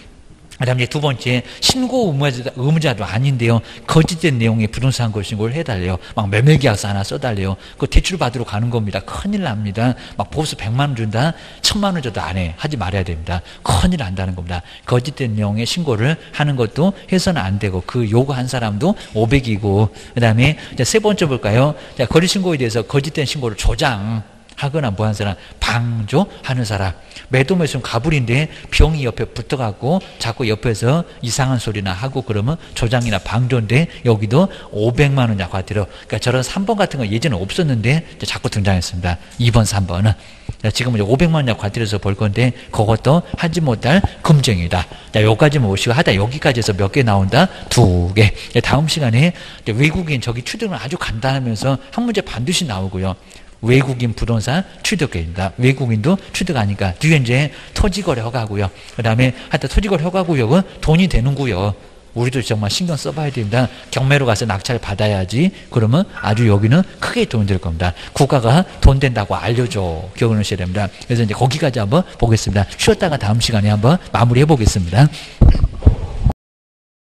S1: 그 다음에 두 번째, 신고 의무자, 의무자도 아닌데요. 거짓된 내용의 부동산 거래 신고를 해달래요. 막 매매계약서 하나 써달래요. 그거 대출 받으러 가는 겁니다. 큰일 납니다. 막 보수 백만 원 준다? 천만 원 줘도 안 해. 하지 말아야 됩니다. 큰일 난다는 겁니다. 거짓된 내용의 신고를 하는 것도 해서는 안 되고, 그 요구한 사람도 오백이고, 그 다음에 세 번째 볼까요? 자, 거래 신고에 대해서 거짓된 신고를 조장. 하거나 뭐 하는 사람, 방조하는 사람. 매도 매수는 가불인데 병이 옆에 붙어갖고 자꾸 옆에서 이상한 소리나 하고 그러면 조장이나 방조인데 여기도 오백만 원 과태료. 그러니까 저런 삼 번 같은 거 예전에 없었는데 자꾸 등장했습니다. 이 번, 삼 번은. 지금은 이제 오백만 원 과태료에서 벌 건데 그것도 하지 못할 금쟁이다. 자, 여기까지만 오시고 하다 여기까지 해서 몇 개 나온다? 두 개. 다음 시간에 외국인 저기 취득은 아주 간단하면서 한 문제 반드시 나오고요. 외국인 부동산 취득입니다. 외국인도 취득하니까 뒤에 이제 토지거래 허가고요. 그 다음에 하여튼 토지거래 허가구역은 돈이 되는 구역. 우리도 정말 신경 써봐야 됩니다. 경매로 가서 낙찰 받아야지. 그러면 아주 여기는 크게 돈 될 겁니다. 국가가 돈 된다고 알려줘. 기억을 하셔야 됩니다. 그래서 이제 거기까지 한번 보겠습니다. 쉬었다가 다음 시간에 한번 마무리해 보겠습니다.